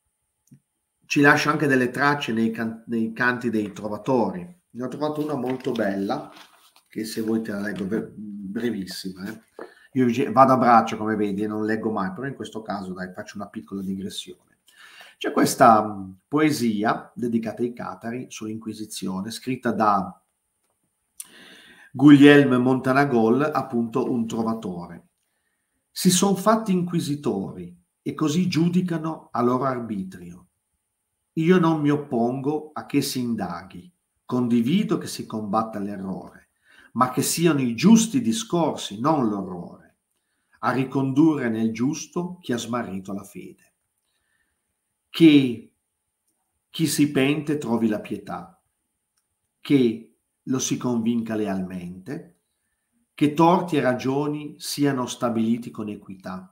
ci lascia anche delle tracce nei, can- nei canti dei trovatori. Ne ho trovato una molto bella, che se vuoi te la leggo, brevissima. Eh. Io vado a braccio, come vedi, e non leggo mai, però in questo caso, dai, faccio una piccola digressione. C'è questa um, poesia dedicata ai catari sull'Inquisizione, scritta da Guglielm Montanagol, appunto un trovatore. Si sono fatti inquisitori e così giudicano a loro arbitrio. Io non mi oppongo a che si indaghi, condivido che si combatta l'errore, ma che siano i giusti discorsi, non l'orrore, a ricondurre nel giusto chi ha smarrito la fede. Che chi si pente trovi la pietà, che lo si convinca lealmente, che torti e ragioni siano stabiliti con equità.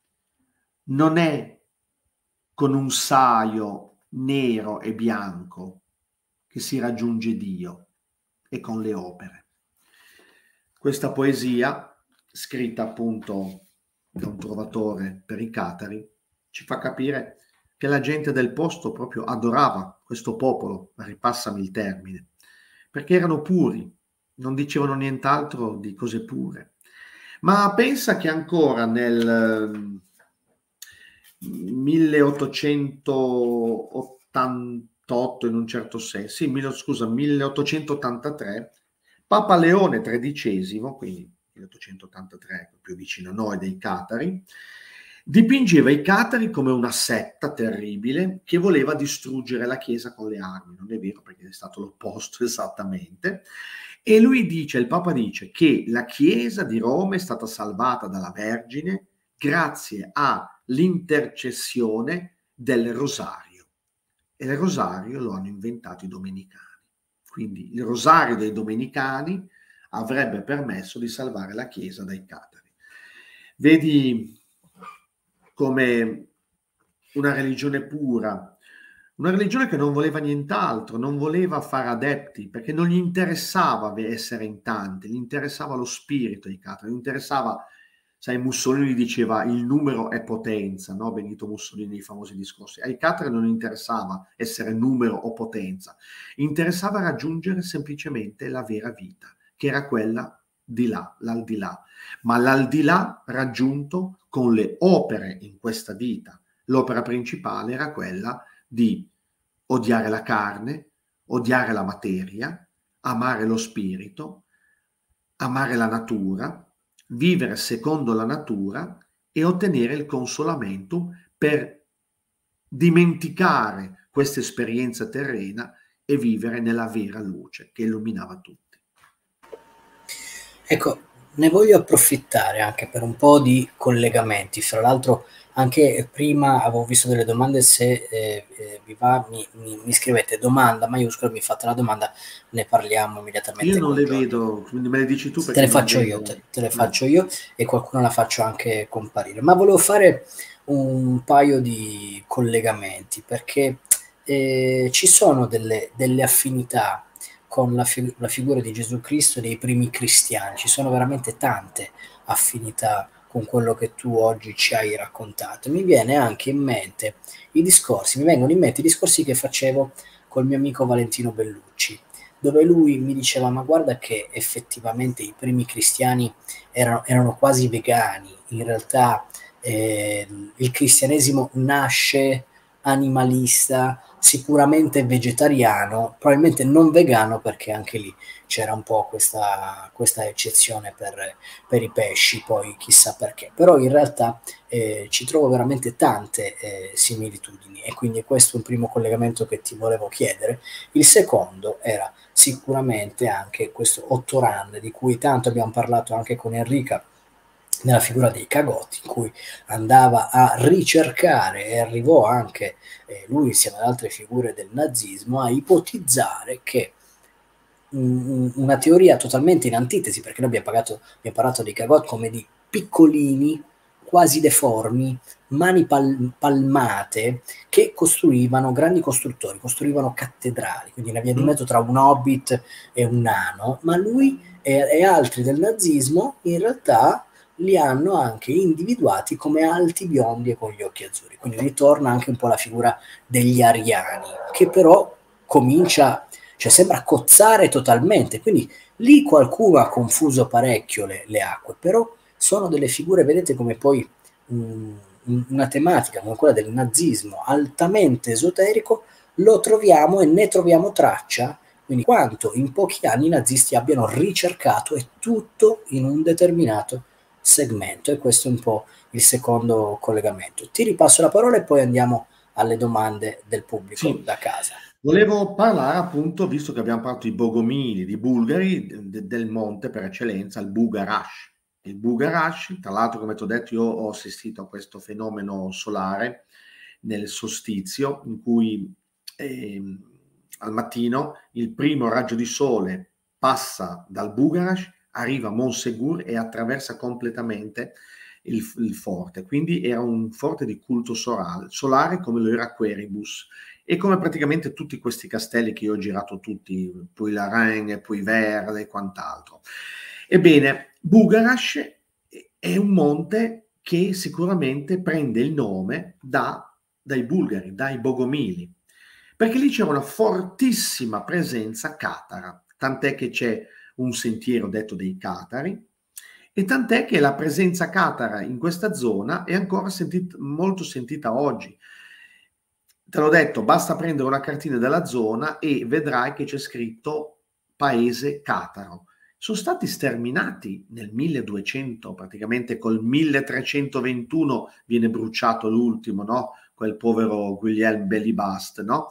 Non è con un saio nero e bianco che si raggiunge Dio, e con le opere. Questa poesia, scritta appunto da un trovatore per i catari, ci fa capire che la gente del posto proprio adorava questo popolo, ripassami il termine, perché erano puri, non dicevano nient'altro di cose pure. Ma pensa che ancora nel milleottocentottantotto, in un certo senso, sì, scusa, milleottocentottantatré, Papa Leone tredicesimo, quindi milleottocentottantatré, più vicino a noi dei catari, dipingeva i catari come una setta terribile che voleva distruggere la Chiesa con le armi. Non è vero, perché è stato l'opposto esattamente. E lui dice, il Papa dice, che la Chiesa di Roma è stata salvata dalla Vergine grazie all'intercessione del rosario. E il rosario lo hanno inventato i domenicani. Quindi il rosario dei domenicani avrebbe permesso di salvare la Chiesa dai catari. Vedi come una religione pura, una religione che non voleva nient'altro, non voleva fare adepti, perché non gli interessava essere in tanti, gli interessava lo spirito dei catari, gli interessava, sai, Mussolini diceva il numero è potenza, no? Benito Mussolini nei famosi discorsi. Ai catari non interessava essere numero o potenza, interessava raggiungere semplicemente la vera vita, che era quella di là, l'aldilà, ma l'aldilà raggiunto con le opere in questa vita. L'opera principale era quella di odiare la carne, odiare la materia, amare lo spirito, amare la natura, vivere secondo la natura e ottenere il consolamento per dimenticare questa esperienza terrena e vivere nella vera luce che illuminava tutti. Ecco, ne voglio approfittare anche per un po' di collegamenti. Fra l'altro anche prima avevo visto delle domande, se eh, eh, vi va mi, mi, mi scrivete domanda maiuscola, mi fate la domanda, ne parliamo immediatamente. Io non le Giorgio. Vedo, quindi me le dici tu, perché te le faccio vedo... io, te, te le faccio no. io e qualcuno la faccio anche comparire. Ma volevo fare un paio di collegamenti, perché eh, ci sono delle, delle affinità con la, fi- la figura di Gesù Cristo dei primi cristiani. Ci sono veramente tante affinità con quello che tu oggi ci hai raccontato. Mi viene anche in mente i discorsi, mi vengono in mente i discorsi che facevo col mio amico Valentino Bellucci, dove lui mi diceva: ma guarda che effettivamente i primi cristiani erano, erano quasi vegani, in realtà eh, il cristianesimo nasce animalista, sicuramente vegetariano, probabilmente non vegano, perché anche lì c'era un po' questa, questa eccezione per, per i pesci, poi chissà perché, però in realtà eh, ci trovo veramente tante eh, similitudini, e quindi questo è un primo collegamento che ti volevo chiedere. Il secondo era sicuramente anche questo Ottoran, di cui tanto abbiamo parlato anche con Enrica, nella figura dei Cagotti, in cui andava a ricercare, e arrivò anche eh, lui insieme ad altre figure del nazismo a ipotizzare che mh, una teoria totalmente in antitesi, perché noi abbiamo, pagato, abbiamo parlato dei Cagotti come di piccolini, quasi deformi, mani pal- palmate, che costruivano, grandi costruttori, costruivano cattedrali, quindi una via di mezzo tra un hobbit e un nano, ma lui e, e altri del nazismo in realtà li hanno anche individuati come alti, biondi e con gli occhi azzurri. Quindi ritorna anche un po' la figura degli ariani, che però comincia, cioè sembra cozzare totalmente. Quindi lì qualcuno ha confuso parecchio le, le acque, però sono delle figure, vedete come poi mh, una tematica come quella del nazismo altamente esoterico lo troviamo e ne troviamo traccia. Quindi quanto in pochi anni i nazisti abbiano ricercato è tutto in un determinato segmento, e questo è un po' il secondo collegamento. Ti ripasso la parola e poi andiamo alle domande del pubblico Sì, da casa. volevo parlare appunto, visto che abbiamo parlato di Bogomili, di bulgari, de, del monte per eccellenza, il Bugarash. Il Bugarash, tra l'altro, come ti ho detto, io ho assistito a questo fenomeno solare nel solstizio, in cui eh, al mattino il primo raggio di sole passa dal Bugarash, arriva a Monsegur e attraversa completamente il, il forte. Quindi era un forte di culto solare, solare come lo era Queribus, e come praticamente tutti questi castelli che io ho girato tutti, poi la Reine, poi Verde e quant'altro. Ebbene, Bugarash è un monte che sicuramente prende il nome da, dai bulgari, dai Bogomili, perché lì c'era una fortissima presenza catara, tant'è che c'è un sentiero detto dei Catari, e tant'è che la presenza catara in questa zona è ancora sentita, molto sentita oggi. Te l'ho detto, basta prendere una cartina della zona e vedrai che c'è scritto paese cataro. Sono stati sterminati nel milleduecento, praticamente col milletrecentoventuno viene bruciato l'ultimo, no? Quel povero Guglielmo Belibast, no?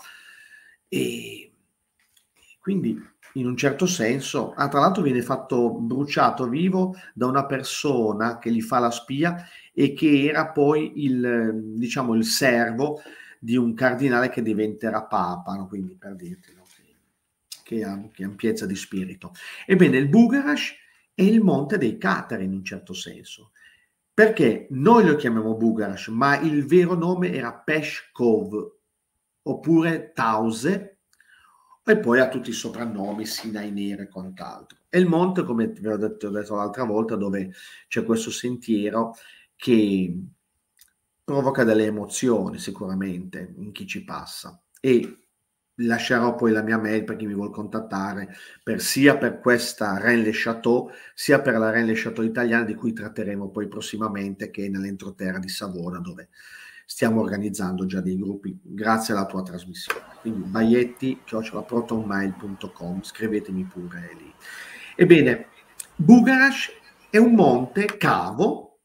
E quindi in un certo senso, ah, tra l'altro viene fatto bruciato vivo da una persona che gli fa la spia e che era poi il, diciamo, il servo di un cardinale che diventerà papa, no? Quindi per dirti, no? che, ha, che ha ampiezza di spirito. Ebbene, il Bugarash è il monte dei Catari in un certo senso, perché noi lo chiamiamo Bugarash, ma il vero nome era Peshkov, oppure Tause, e poi ha tutti i soprannomi, Sinai Nero e quant'altro. E il monte, come vi ho detto, ho detto l'altra volta, dove c'è questo sentiero che provoca delle emozioni sicuramente in chi ci passa, e lascerò poi la mia mail per chi mi vuol contattare per, sia per questa Rennes le Château sia per la Rennes le Château italiana, di cui tratteremo poi prossimamente, che è nell'entroterra di Savona, dove stiamo organizzando già dei gruppi grazie alla tua trasmissione. Quindi baietti chiocciola protonmail punto com, scrivetemi pure lì. Ebbene, Bugarash è un monte cavo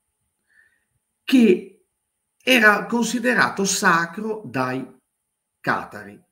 che era considerato sacro dai catari,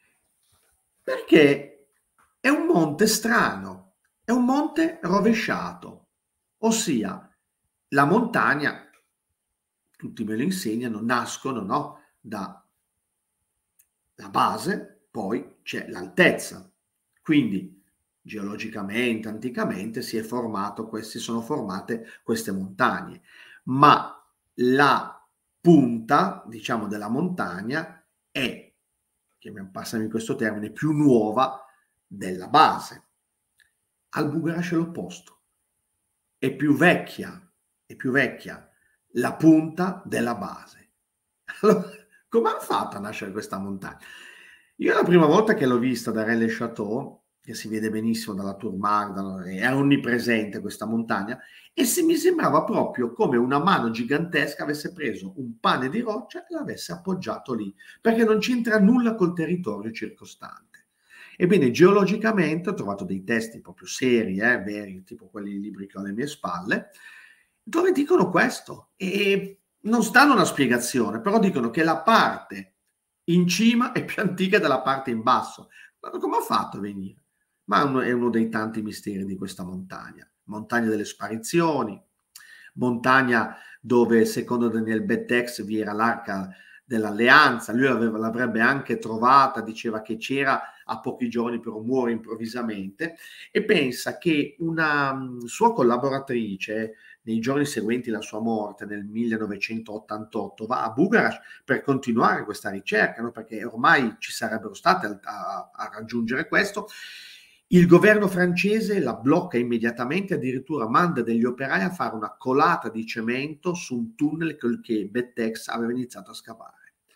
perché è un monte strano, è un monte rovesciato, ossia la montagna, tutti me lo insegnano, nascono, no? Da la base, poi c'è l'altezza. Quindi geologicamente, anticamente si è formato, questi sono formate queste montagne, ma la punta, diciamo, della montagna è, passami questo termine, più nuova della base. Al Bugarash è l'opposto, è più vecchia, è più vecchia la punta della base. Allora, come ha fatto a nascere questa montagna? Io la prima volta che l'ho vista da Rennes le Château che si vede benissimo dalla Tour Magdano, è onnipresente questa montagna, e se mi sembrava proprio come una mano gigantesca avesse preso un pane di roccia e l'avesse appoggiato lì, perché non c'entra nulla col territorio circostante. Ebbene, geologicamente ho trovato dei testi proprio seri, eh, veri, tipo quelli libri che ho alle mie spalle, dove dicono questo, e non stanno una spiegazione, però dicono che la parte in cima è più antica della parte in basso. Ma come ha fatto a venire? Ma è uno dei tanti misteri di questa montagna. Montagna delle sparizioni, montagna dove secondo Daniel Bettex vi era l'arca dell'alleanza, lui l'avrebbe anche trovata, diceva che c'era a pochi giorni, però muore improvvisamente, e pensa che una um, sua collaboratrice nei giorni seguenti la sua morte, nel millenovecentottantotto, va a Bucarest per continuare questa ricerca, no? Perché ormai ci sarebbero state a, a, a raggiungere questo. Il governo francese la blocca immediatamente, addirittura manda degli operai a fare una colata di cemento su un tunnel che Bettex aveva iniziato a scavare.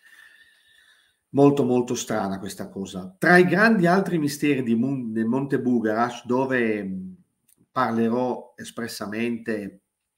Molto molto strana questa cosa. Tra i grandi altri misteri di Monte Bucarest, dove parlerò espressamente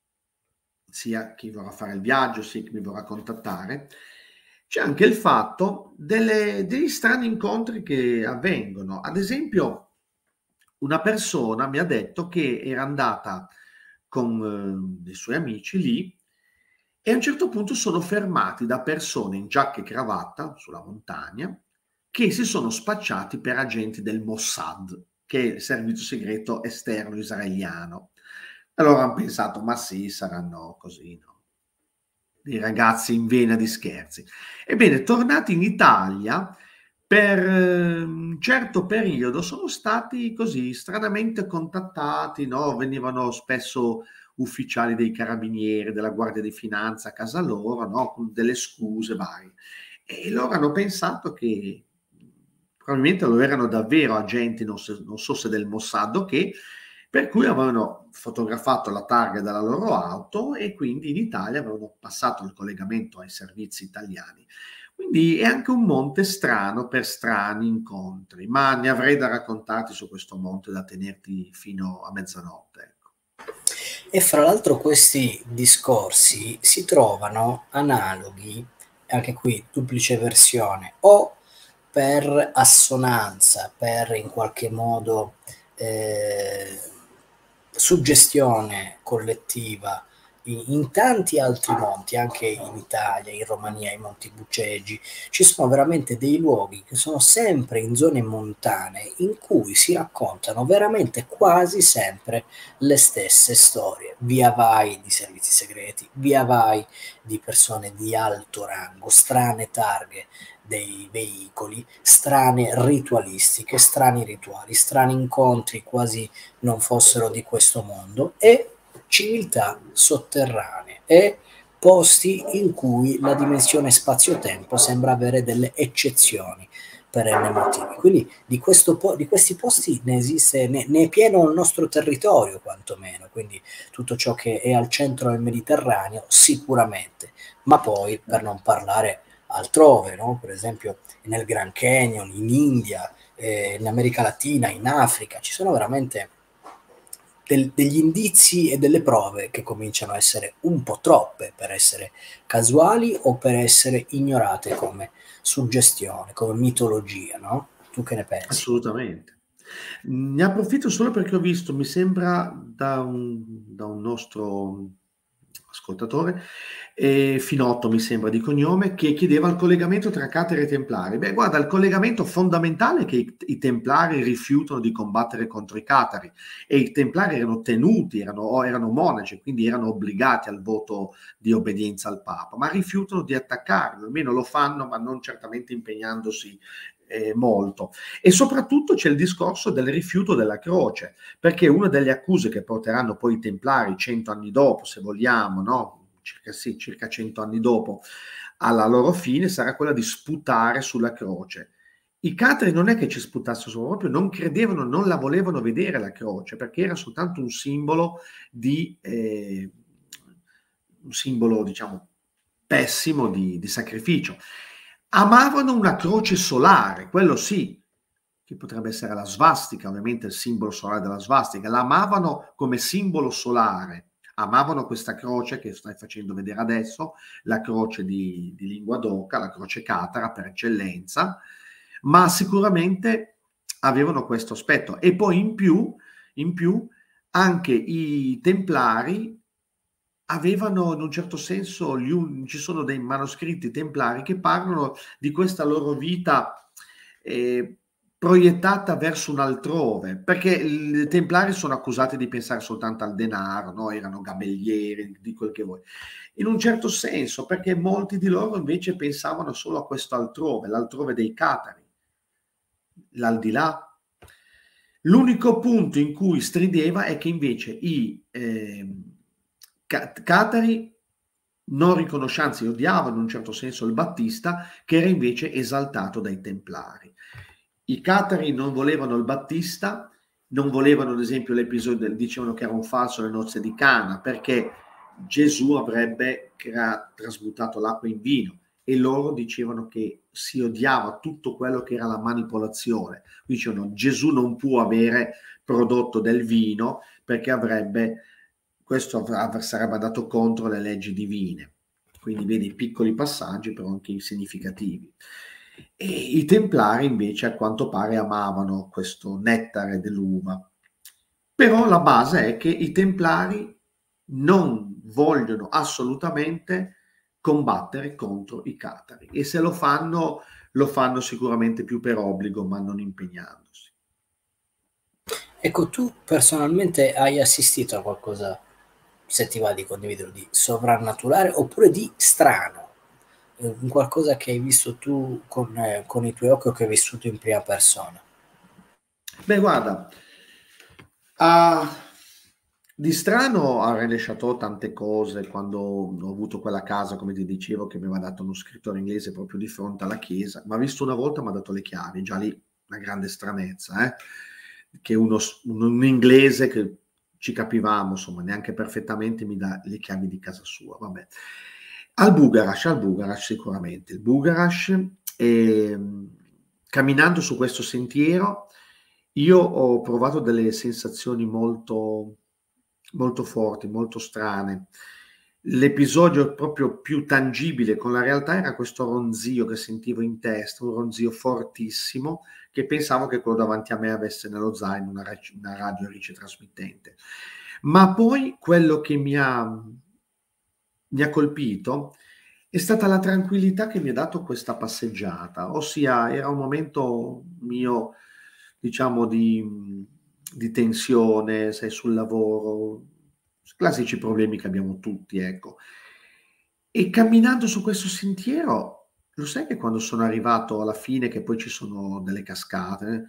sia chi vorrà fare il viaggio, sia chi mi vorrà contattare, c'è anche il fatto delle, degli strani incontri che avvengono. Ad esempio, una persona mi ha detto che era andata con eh, dei suoi amici lì, e a un certo punto sono fermati da persone in giacca e cravatta sulla montagna che si sono spacciati per agenti del Mossad, che è il servizio segreto esterno israeliano. Allora hanno pensato, ma sì, saranno così, no? Dei ragazzi in vena di scherzi. Ebbene, tornati in Italia, per un certo periodo sono stati così stranamente contattati, no? Venivano spesso ufficiali dei carabinieri, della Guardia di Finanza a casa loro, no? Con delle scuse varie. E loro hanno pensato che probabilmente lo erano davvero agenti, non so, non so se del Mossad o che, per cui avevano fotografato la targa della loro auto e quindi in Italia avevano passato il collegamento ai servizi italiani. Quindi è anche un monte strano per strani incontri, ma ne avrei da raccontarti su questo monte da tenerti fino a mezzanotte. Ecco. E fra l'altro questi discorsi si trovano analoghi, anche qui duplice versione, o per assonanza, per in qualche modo eh, suggestione collettiva in, in tanti altri monti, anche in Italia, in Romania, i Monti Bucegi, ci sono veramente dei luoghi che sono sempre in zone montane in cui si raccontano veramente quasi sempre le stesse storie, via vai di servizi segreti, via vai di persone di alto rango, strane targhe dei veicoli, strane ritualistiche, strani rituali, strani incontri quasi non fossero di questo mondo, e civiltà sotterranee e posti in cui la dimensione spazio-tempo sembra avere delle eccezioni per n motivi. Quindi di, questo po- di questi posti ne esiste, ne, ne è pieno il nostro territorio quantomeno, quindi tutto ciò che è al centro del Mediterraneo sicuramente, ma poi per non parlare altrove, no? Per esempio nel Grand Canyon, in India, eh, in America Latina, in Africa, ci sono veramente del, degli indizi e delle prove che cominciano a essere un po' troppe per essere casuali o per essere ignorate come suggestione, come mitologia, no? Tu che ne pensi? Assolutamente. Ne approfitto solo perché ho visto, mi sembra da un, da un nostro ascoltatore, eh, Finotto mi sembra di cognome, che chiedeva il collegamento tra Cateri e Templari. Beh, guarda, il collegamento fondamentale è che i, i Templari rifiutano di combattere contro i Catari, e i Templari erano tenuti, erano, erano monaci, quindi erano obbligati al voto di obbedienza al Papa, ma rifiutano di attaccarlo, almeno lo fanno, ma non certamente impegnandosi Eh, molto. E soprattutto c'è il discorso del rifiuto della croce, perché una delle accuse che porteranno poi i Templari cento anni dopo, se vogliamo, no? Circa, sì, circa cento anni dopo, alla loro fine, sarà quella di sputare sulla croce. I Catari non è che ci sputassero, proprio non credevano, non la volevano vedere la croce, perché era soltanto un simbolo di eh, un simbolo, diciamo, pessimo di, di sacrificio. Amavano una croce solare, quello sì, che potrebbe essere la svastica, ovviamente il simbolo solare della svastica, la amavano come simbolo solare, amavano questa croce che stai facendo vedere adesso, la croce di, di lingua d'oca, la croce catara per eccellenza, ma sicuramente avevano questo aspetto. E poi in più, in più anche i templari avevano in un certo senso, gli, ci sono dei manoscritti templari che parlano di questa loro vita eh, proiettata verso un altrove, perché i templari sono accusati di pensare soltanto al denaro, no? Erano gabellieri, di quel che vuoi. In un certo senso, perché molti di loro invece pensavano solo a questo altrove, l'altrove dei catari, l'aldilà. L'unico punto in cui strideva è che invece i eh, catari non riconoscevano, anzi odiavano in un certo senso il Battista, che era invece esaltato dai templari. I catari non volevano il Battista, non volevano ad esempio l'episodio, dicevano che era un falso le nozze di Cana, perché Gesù avrebbe trasmutato l'acqua in vino, e loro dicevano che si odiava tutto quello che era la manipolazione. Dicevano Gesù non può avere prodotto del vino perché avrebbe, questo sarebbe andato contro le leggi divine. Quindi vedi piccoli passaggi però anche significativi. E i templari invece a quanto pare amavano questo nettare dell'uva. Però la base è che i templari non vogliono assolutamente combattere contro i catari, e se lo fanno, lo fanno sicuramente più per obbligo, ma non impegnandosi. Ecco, tu personalmente hai assistito a qualcosa, se ti va di condividerlo, di sovrannaturale oppure di strano? Qualcosa che hai visto tu con, eh, con i tuoi occhi o che hai vissuto in prima persona? Beh, guarda, uh, di strano a René Chateau tante cose. Quando ho avuto quella casa, come ti dicevo, che mi aveva dato uno scrittore inglese proprio di fronte alla chiesa, ma visto una volta mi ha dato le chiavi, già lì una grande stranezza, eh? Che uno, un inglese che ci capivamo, insomma, neanche perfettamente, mi dà le chiavi di casa sua, vabbè. Al Bugarach, al Bugarach sicuramente, il Bugarach, eh, camminando su questo sentiero, io ho provato delle sensazioni molto, molto forti, molto strane. L'episodio proprio più tangibile con la realtà era questo ronzio che sentivo in testa, un ronzio fortissimo, che pensavo che quello davanti a me avesse nello zaino una, una radio ricetrasmittente. Ma poi quello che mi ha, mi ha colpito è stata la tranquillità che mi ha dato questa passeggiata, ossia era un momento mio, diciamo, di, di tensione, sai, sul lavoro, classici problemi che abbiamo tutti, ecco. E camminando su questo sentiero, lo sai che quando sono arrivato alla fine, che poi ci sono delle cascate,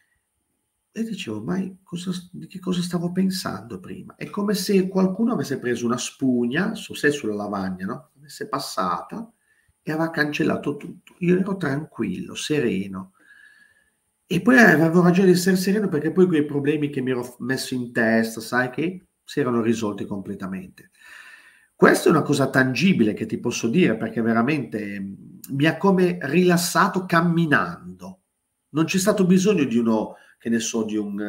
e dicevo, ma cosa, di che cosa stavo pensando prima? È come se qualcuno avesse preso una spugna, su sé sulla lavagna, no? Avesse passata e aveva cancellato tutto. Io ero tranquillo, sereno. E poi avevo ragione di essere sereno, perché poi quei problemi che mi ero messo in testa, sai, che si erano risolti completamente. Questa è una cosa tangibile che ti posso dire, perché veramente mi ha come rilassato camminando. Non c'è stato bisogno di uno, che ne so, di un,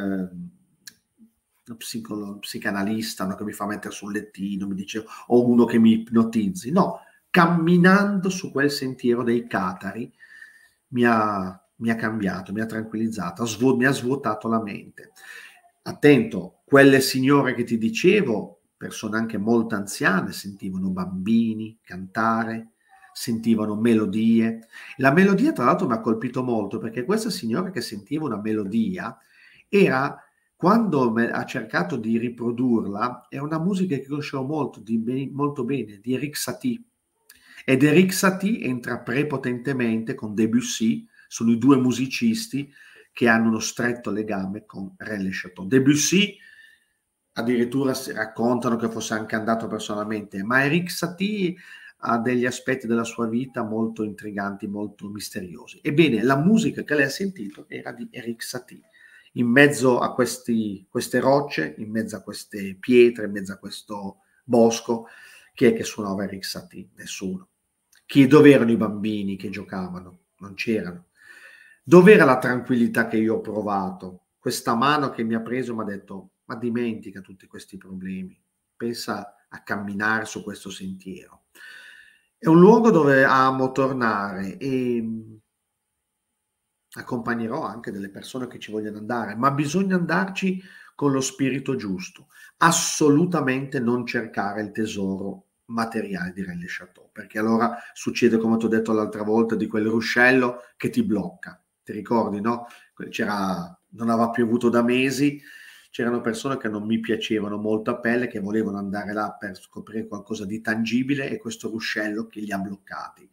eh, uno psicolo, psicanalista, no, che mi fa mettere sul lettino, mi dice, o uno che mi ipnotizzi. No, camminando su quel sentiero dei catari mi ha, mi ha cambiato, mi ha tranquillizzato, svu- mi ha svuotato la mente. Attento, quelle signore che ti dicevo, persone anche molto anziane, sentivano bambini cantare, sentivano melodie. La melodia, tra l'altro, mi ha colpito molto, perché questa signora che sentiva una melodia era, quando ha cercato di riprodurla, è una musica che conoscevo molto, di, molto bene, di Erik Satie. Ed Erik Satie entra prepotentemente con Debussy, sono i due musicisti che hanno uno stretto legame con René Chateau. Debussy addirittura si raccontano che fosse anche andato personalmente, ma Erik Satie ha degli aspetti della sua vita molto intriganti, molto misteriosi. Ebbene, la musica che lei ha sentito era di Erik Satie. In mezzo a questi, queste rocce, in mezzo a queste pietre, in mezzo a questo bosco, chi è che suonava Erik Satie? Nessuno. Chi, dove erano i bambini che giocavano? Non c'erano. Dov'era la tranquillità che io ho provato? Questa mano che mi ha preso e mi ha detto: ma dimentica tutti questi problemi, pensa a camminare su questo sentiero. È un luogo dove amo tornare e mh, accompagnerò anche delle persone che ci vogliono andare, ma bisogna andarci con lo spirito giusto. Assolutamente non cercare il tesoro materiale di Rennes le Chateau, perché allora succede, come ti ho detto l'altra volta, di quel ruscello che ti blocca. Ti ricordi, no? C'era, non aveva piovuto da mesi, c'erano persone che non mi piacevano molto a pelle, che volevano andare là per scoprire qualcosa di tangibile e questo ruscello che li ha bloccati.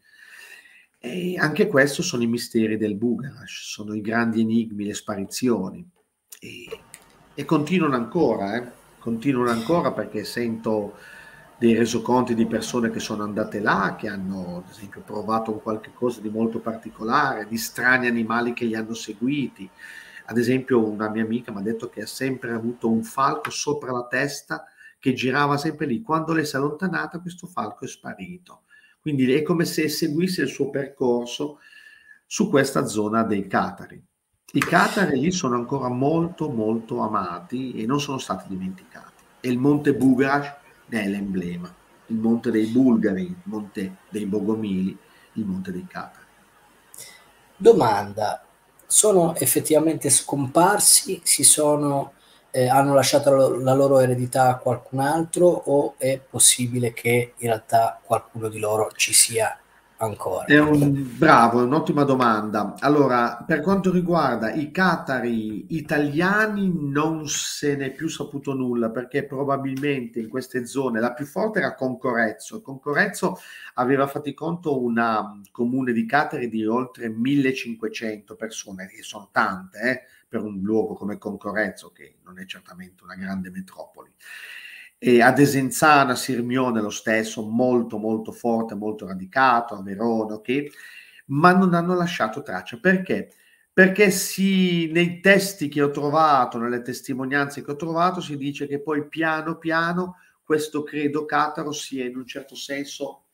E anche questo sono i misteri del Bugarash, sono i grandi enigmi, le sparizioni. E, e continuano ancora, eh? Continuano ancora perché sento dei resoconti di persone che sono andate là, che hanno ad esempio provato qualche cosa di molto particolare, di strani animali che li hanno seguiti. Ad esempio una mia amica mi ha detto che ha sempre avuto un falco sopra la testa che girava sempre lì. Quando lei si è allontanata, questo falco è sparito. Quindi è come se seguisse il suo percorso su questa zona dei Catari. I Catari lì sono ancora molto molto amati e non sono stati dimenticati. E il monte Bugarash ne è l'emblema. Il monte dei Bulgari, il monte dei Bogomili, il monte dei Catari. Domanda: sono effettivamente scomparsi? Si sono, eh, hanno lasciato la, la loro eredità a qualcun altro, o è possibile che in realtà qualcuno di loro ci sia ancora? È un bravo, è un'ottima domanda. Allora, per quanto riguarda i catari italiani, non se n'è più saputo nulla perché probabilmente in queste zone la più forte era Concorrezzo. Concorrezzo aveva fatti conto una comune di catari di oltre millecinquecento persone, che sono tante eh, per un luogo come Concorrezzo, che non è certamente una grande metropoli. E a Desenzano, a Sirmione lo stesso, molto molto forte, molto radicato, a Verona, ok? Ma non hanno lasciato traccia. Perché? Perché si, nei testi che ho trovato, nelle testimonianze che ho trovato, si dice che poi piano piano questo credo cataro si è in un certo senso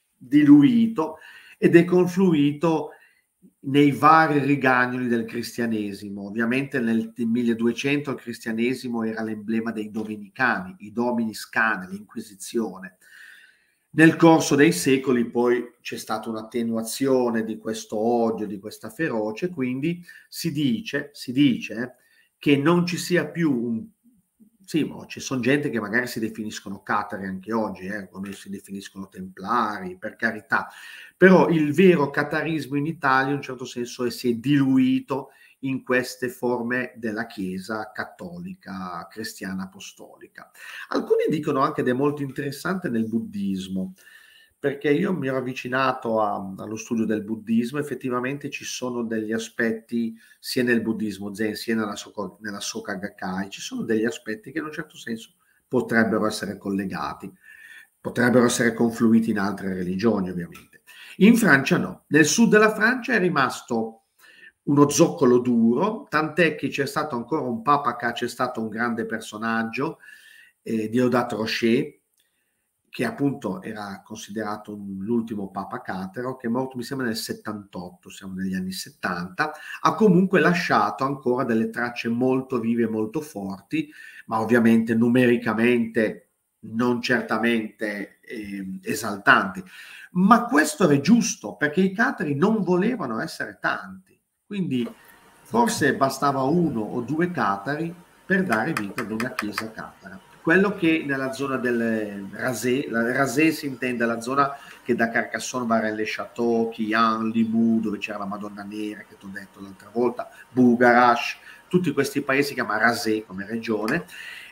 diluito ed è confluito nei vari rigagnoli del cristianesimo. Ovviamente nel milleduecento il cristianesimo era l'emblema dei domenicani, i dominis cane, l'Inquisizione. Nel corso dei secoli poi c'è stata un'attenuazione di questo odio, di questa ferocia, quindi si dice, si dice che non ci sia più un... Sì, ma ci sono gente che magari si definiscono catari anche oggi, eh, come si definiscono templari, per carità, però il vero catarismo in Italia in un certo senso si è diluito in queste forme della Chiesa cattolica, cristiana, apostolica. Alcuni dicono anche ed è molto interessante nel buddismo, perché io mi ero avvicinato a, allo studio del buddismo, effettivamente ci sono degli aspetti sia nel buddismo zen sia nella, Soka, nella Soka Gakkai, ci sono degli aspetti che in un certo senso potrebbero essere collegati, potrebbero essere confluiti in altre religioni ovviamente. In Francia no, nel sud della Francia è rimasto uno zoccolo duro, tant'è che c'è stato ancora un papa, che c'è stato un grande personaggio, eh, Diodat Rocher, che appunto era considerato l'ultimo papa cataro, che è morto mi sembra nel settantotto, siamo negli anni settanta, ha comunque lasciato ancora delle tracce molto vive, molto forti, ma ovviamente numericamente non certamente eh, esaltanti. Ma questo è giusto, perché i catari non volevano essere tanti, quindi forse bastava uno o due catari per dare vita ad una chiesa catara. Quello che nella zona del Rasé, la Rasé si intende la zona che da Carcassonne va a Rennes le Chateau, Quillan, Limoux, dove c'era la Madonna Nera che ti ho detto l'altra volta, Bugarash, tutti questi paesi si chiama Rasé come regione,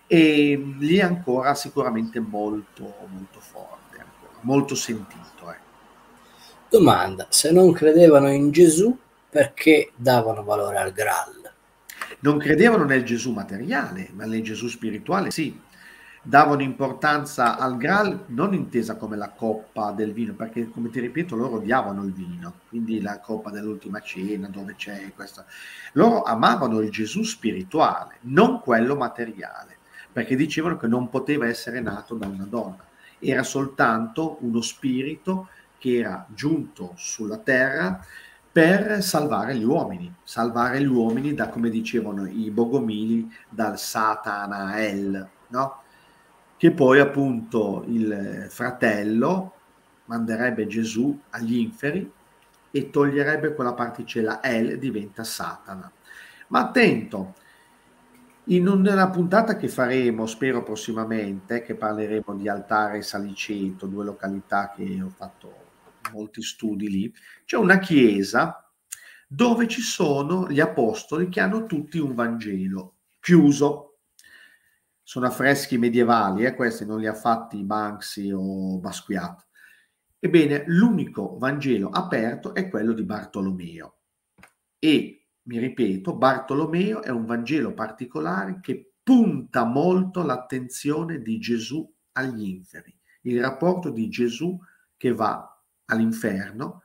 e lì è ancora sicuramente molto molto forte, ancora, molto sentito. Eh. Domanda: se non credevano in Gesù, perché davano valore al Graal? Non credevano nel Gesù materiale, ma nel Gesù spirituale sì. Davano importanza al Graal non intesa come la coppa del vino, perché come ti ripeto loro odiavano il vino, quindi la coppa dell'ultima cena dove c'è questa. Loro amavano il Gesù spirituale, non quello materiale, perché dicevano che non poteva essere nato da una donna, era soltanto uno spirito che era giunto sulla terra per salvare gli uomini, salvare gli uomini da, come dicevano i bogomili, dal Satanael, no? Che poi appunto il fratello manderebbe Gesù agli inferi e toglierebbe quella particella El, diventa Satana. Ma attento, in una puntata che faremo, spero prossimamente, che parleremo di Altare e Saliceto, due località che ho fatto molti studi lì, c'è una chiesa dove ci sono gli apostoli che hanno tutti un Vangelo chiuso. Sono affreschi medievali, eh, questi non li ha fatti Banksy o Basquiat. Ebbene, l'unico Vangelo aperto è quello di Bartolomeo. E, mi ripeto, Bartolomeo è un Vangelo particolare che punta molto l'attenzione di Gesù agli inferi, il rapporto di Gesù che va all'inferno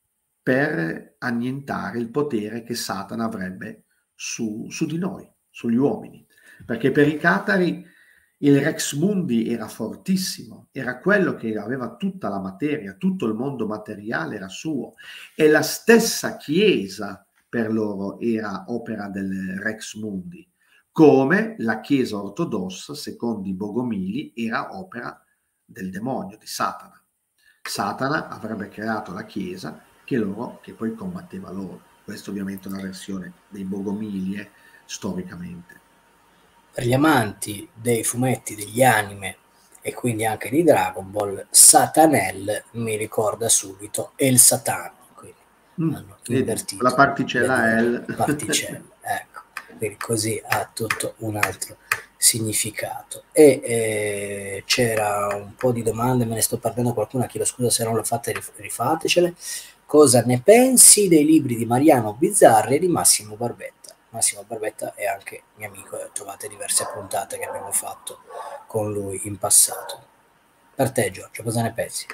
per annientare il potere che Satana avrebbe su, su di noi, sugli uomini. Perché per i catari il Rex Mundi era fortissimo, era quello che aveva tutta la materia, tutto il mondo materiale era suo, e la stessa Chiesa per loro era opera del Rex Mundi, come la Chiesa ortodossa, secondo i bogomili, era opera del demonio, di Satana. Satana avrebbe creato la Chiesa che, loro, che poi combatteva loro. Questa ovviamente è una versione dei bogomili, eh, storicamente. Per gli amanti dei fumetti, degli anime e quindi anche di Dragon Ball, Satanel mi ricorda subito El Satan, quindi mm, hanno vedi, invertito la particella le L. particelle, ecco, quindi così ha tutto un altro significato. E eh, c'era un po' di domande, me ne sto perdendo qualcuna, chiedo scusa se non le fate, rifatecele. Cosa ne pensi dei libri di Mariano Bizzarri e di Massimo Barbetta? Massimo Barbetta è anche mio amico e trovate diverse puntate che abbiamo fatto con lui in passato. Per te, Giorgio, cosa ne pensi?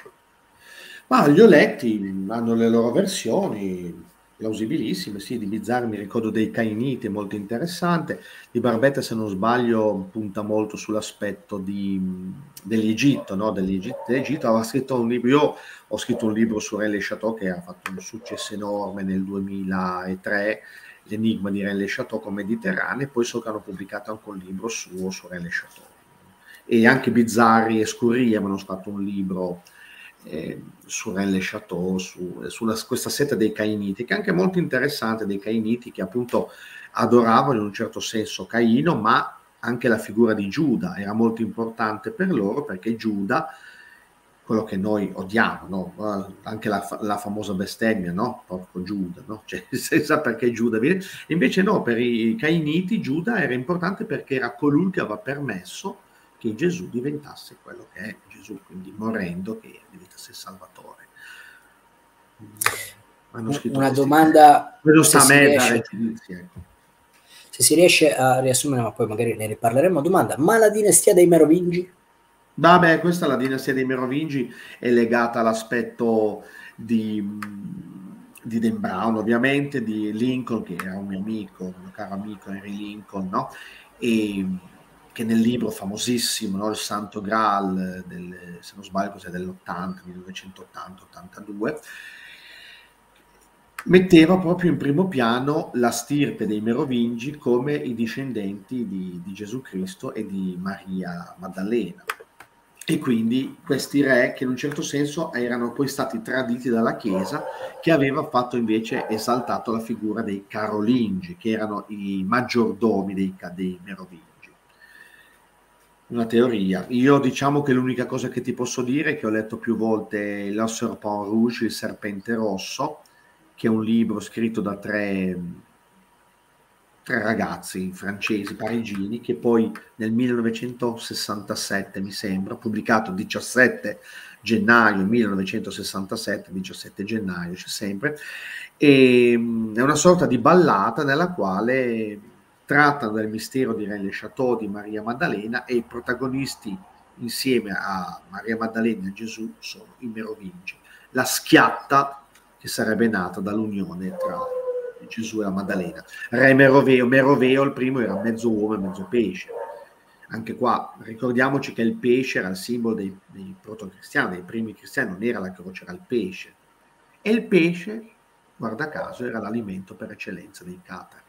Ma li ho letti, hanno le loro versioni, plausibilissime, sì, di Bizzarri mi ricordo dei Cainiti, molto interessante, di Barbetta se non sbaglio punta molto sull'aspetto dell'Egitto, no? Dell'Egitto, aveva scritto un libro, io ho scritto un libro su René Chateau che ha fatto un successo enorme nel duemilatré, L'enigma di René Chateau con Mediterraneo, e poi so che hanno pubblicato anche un libro suo su René Chateau. E anche Bizzarri e Scurria avevano fatto un libro eh, su René Chateau, su, sulla, questa setta dei Cainiti, che è anche molto interessante, dei Cainiti che appunto adoravano in un certo senso Caino, ma anche la figura di Giuda era molto importante per loro, perché Giuda, quello che noi odiamo, no? Anche la, la famosa bestemmia, no? Porco Giuda, no? Cioè, senza perché Giuda viene. Invece no, per i Cainiti Giuda era importante perché era colui che aveva permesso che Gesù diventasse quello che è Gesù, quindi morendo che diventasse il Salvatore. Hanno scritto una questi domanda, quello se sta a si me riesce, dare giudizi, ecco. Se si riesce a riassumere, ma poi magari ne riparleremo. Domanda: ma la dinastia dei Merovingi? Vabbè, questa la dinastia dei Merovingi è legata all'aspetto di, di Dan Brown, ovviamente, di Lincoln, che era un mio amico, un mio caro amico Henry Lincoln, no? E che nel libro famosissimo, no? Il Santo Graal, del, se non sbaglio cos'è, dell'ottanta, millenovecentottanta ottantadue, metteva proprio in primo piano la stirpe dei Merovingi come i discendenti di, di Gesù Cristo e di Maria Maddalena. E quindi questi re che in un certo senso erano poi stati traditi dalla Chiesa, che aveva fatto invece esaltato la figura dei Carolingi, che erano i maggiordomi dei, dei Merovingi. Una teoria. Io diciamo che l'unica cosa che ti posso dire è che ho letto più volte Le Serpent Rouge, il serpente rosso, che è un libro scritto da tre, tre ragazzi francesi, parigini, che poi nel millenovecentosessantasette, mi sembra, pubblicato diciassette gennaio millenovecentosessantasette, diciassette gennaio c'è sempre, e è una sorta di ballata nella quale trattano del mistero di René Chateau, di Maria Maddalena, e i protagonisti insieme a Maria Maddalena e Gesù sono i Merovingi, la schiatta che sarebbe nata dall'unione tra Gesù e la Maddalena. Re Meroveo, Meroveo il primo era mezzo uomo e mezzo pesce. Anche qua ricordiamoci che il pesce era il simbolo dei, dei proto-cristiani, dei primi cristiani, non era la croce, era il pesce. E il pesce guarda caso, era l'alimento per eccellenza dei catari.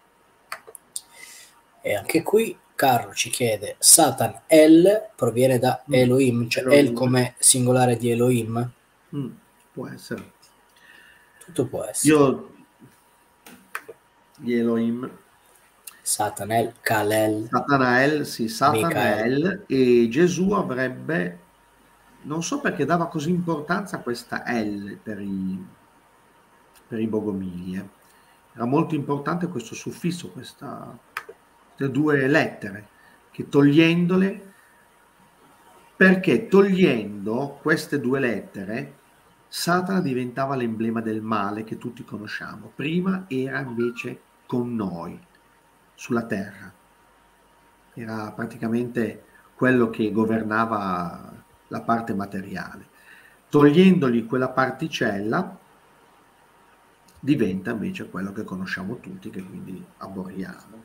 E anche qui Carlo ci chiede, Satan El proviene da Mm. Elohim, cioè Elohim. El come singolare di Elohim? Mm, può essere. Tutto può essere. Io, gli Elohim. Satanael, Kalel. Satanael, sì, Satanael, e Gesù avrebbe, non so perché dava così importanza a questa L per i, per i Bogomili, eh. Era molto importante questo suffisso, questa, queste due lettere, che togliendole, perché togliendo queste due lettere, Satana diventava l'emblema del male che tutti conosciamo. Prima era invece con noi, sulla terra. Era praticamente quello che governava la parte materiale. Togliendogli quella particella, diventa invece quello che conosciamo tutti, che quindi abboriamo.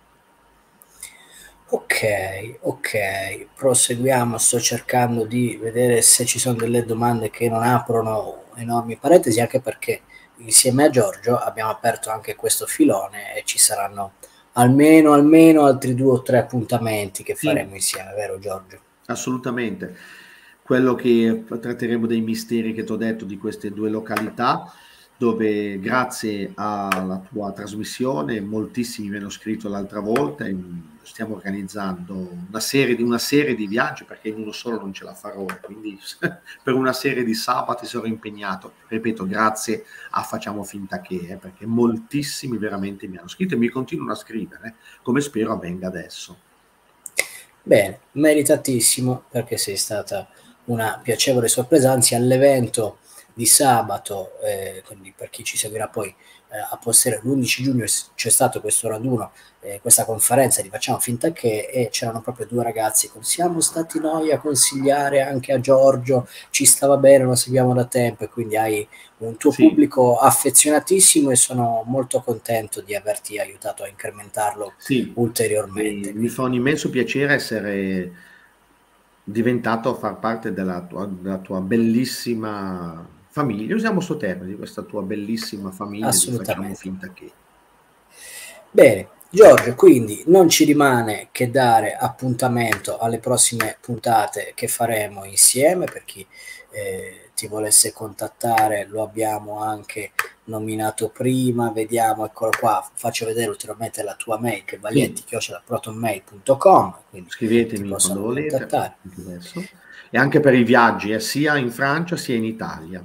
Ok, ok, proseguiamo. Sto cercando di vedere se ci sono delle domande che non aprono enormi parentesi, anche perché insieme a Giorgio abbiamo aperto anche questo filone e ci saranno almeno, almeno altri due o tre appuntamenti che Sì, faremo insieme, vero Giorgio? assolutamente. Quello che tratteremo dei misteri che ti ho detto di queste due località, dove grazie alla tua trasmissione moltissimi mi hanno scritto l'altra volta e stiamo organizzando una serie di, una serie di viaggi, perché in uno solo non ce la farò, quindi per una serie di sabati sarò impegnato, ripeto, grazie a Facciamo Finta Che, eh, perché moltissimi veramente mi hanno scritto e mi continuano a scrivere, come spero avvenga adesso. Bene, meritatissimo, perché sei stata una piacevole sorpresa, anzi all'evento di sabato, eh, quindi per chi ci seguirà poi eh, a posteriori, l'undici giugno c'è stato questo raduno, eh, questa conferenza di Facciamo Finta Che, e c'erano proprio due ragazzi con siamo stati noi a consigliare anche a Giorgio, ci stava bene, lo seguiamo da tempo, e quindi hai un tuo Sì. pubblico affezionatissimo e sono molto contento di averti aiutato a incrementarlo sì, ulteriormente. mi fa un immenso piacere essere diventato a far parte della tua, della tua bellissima famiglia, usiamo questo termine, di questa tua bellissima famiglia di Facciamo Finta Che. Bene, Giorgio, quindi non ci rimane che dare appuntamento alle prossime puntate che faremo insieme. Per chi eh, ti volesse contattare, lo abbiamo anche nominato prima, vediamo, eccolo qua, faccio vedere ulteriormente la tua mail, che è vaglietti chiocciola protonmail punto com, quindi scrivetemi quando volete, contattare. Adesso. E anche per i viaggi, eh, sia in Francia sia in Italia.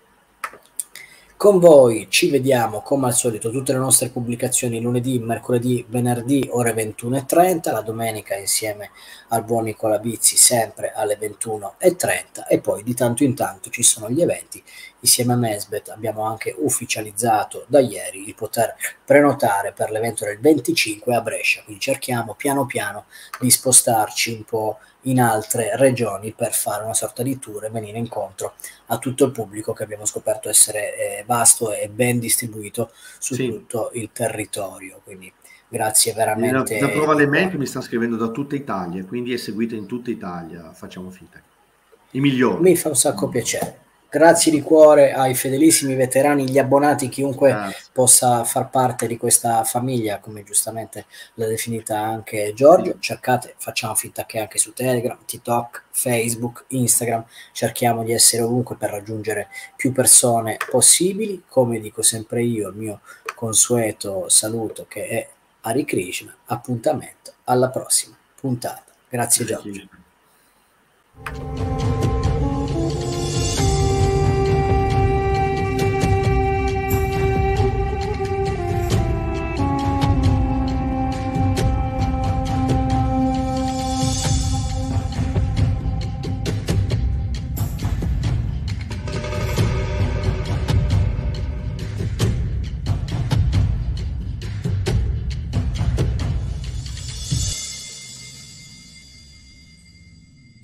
Con voi ci vediamo come al solito tutte le nostre pubblicazioni lunedì, mercoledì, venerdì ore ventuno e trenta, la domenica insieme al buon Nicola Bizzi sempre alle ventuno e trenta, e poi di tanto in tanto ci sono gli eventi. Insieme a Mesbet abbiamo anche ufficializzato da ieri il poter prenotare per l'evento del venticinque a Brescia, quindi cerchiamo piano piano di spostarci un po' in altre regioni per fare una sorta di tour e venire incontro a tutto il pubblico, che abbiamo scoperto essere eh, vasto e ben distribuito su sì. tutto il territorio. Quindi grazie veramente. Da prova le mail che mi stanno scrivendo da tutta Italia, quindi è seguito in tutta Italia, Facciamo Finta. I migliori. Mi fa un sacco piacere. Grazie di cuore ai fedelissimi veterani, gli abbonati, chiunque Grazie. possa far parte di questa famiglia, come giustamente l'ha definita anche Giorgio. Sì. Cercate Facciamo Finta Che anche su Telegram, TikTok, Facebook, Instagram. Cerchiamo di essere ovunque per raggiungere più persone possibili. Come dico sempre io, il mio consueto saluto, che è Hare Krishna. Appuntamento alla prossima puntata. Grazie Giorgio.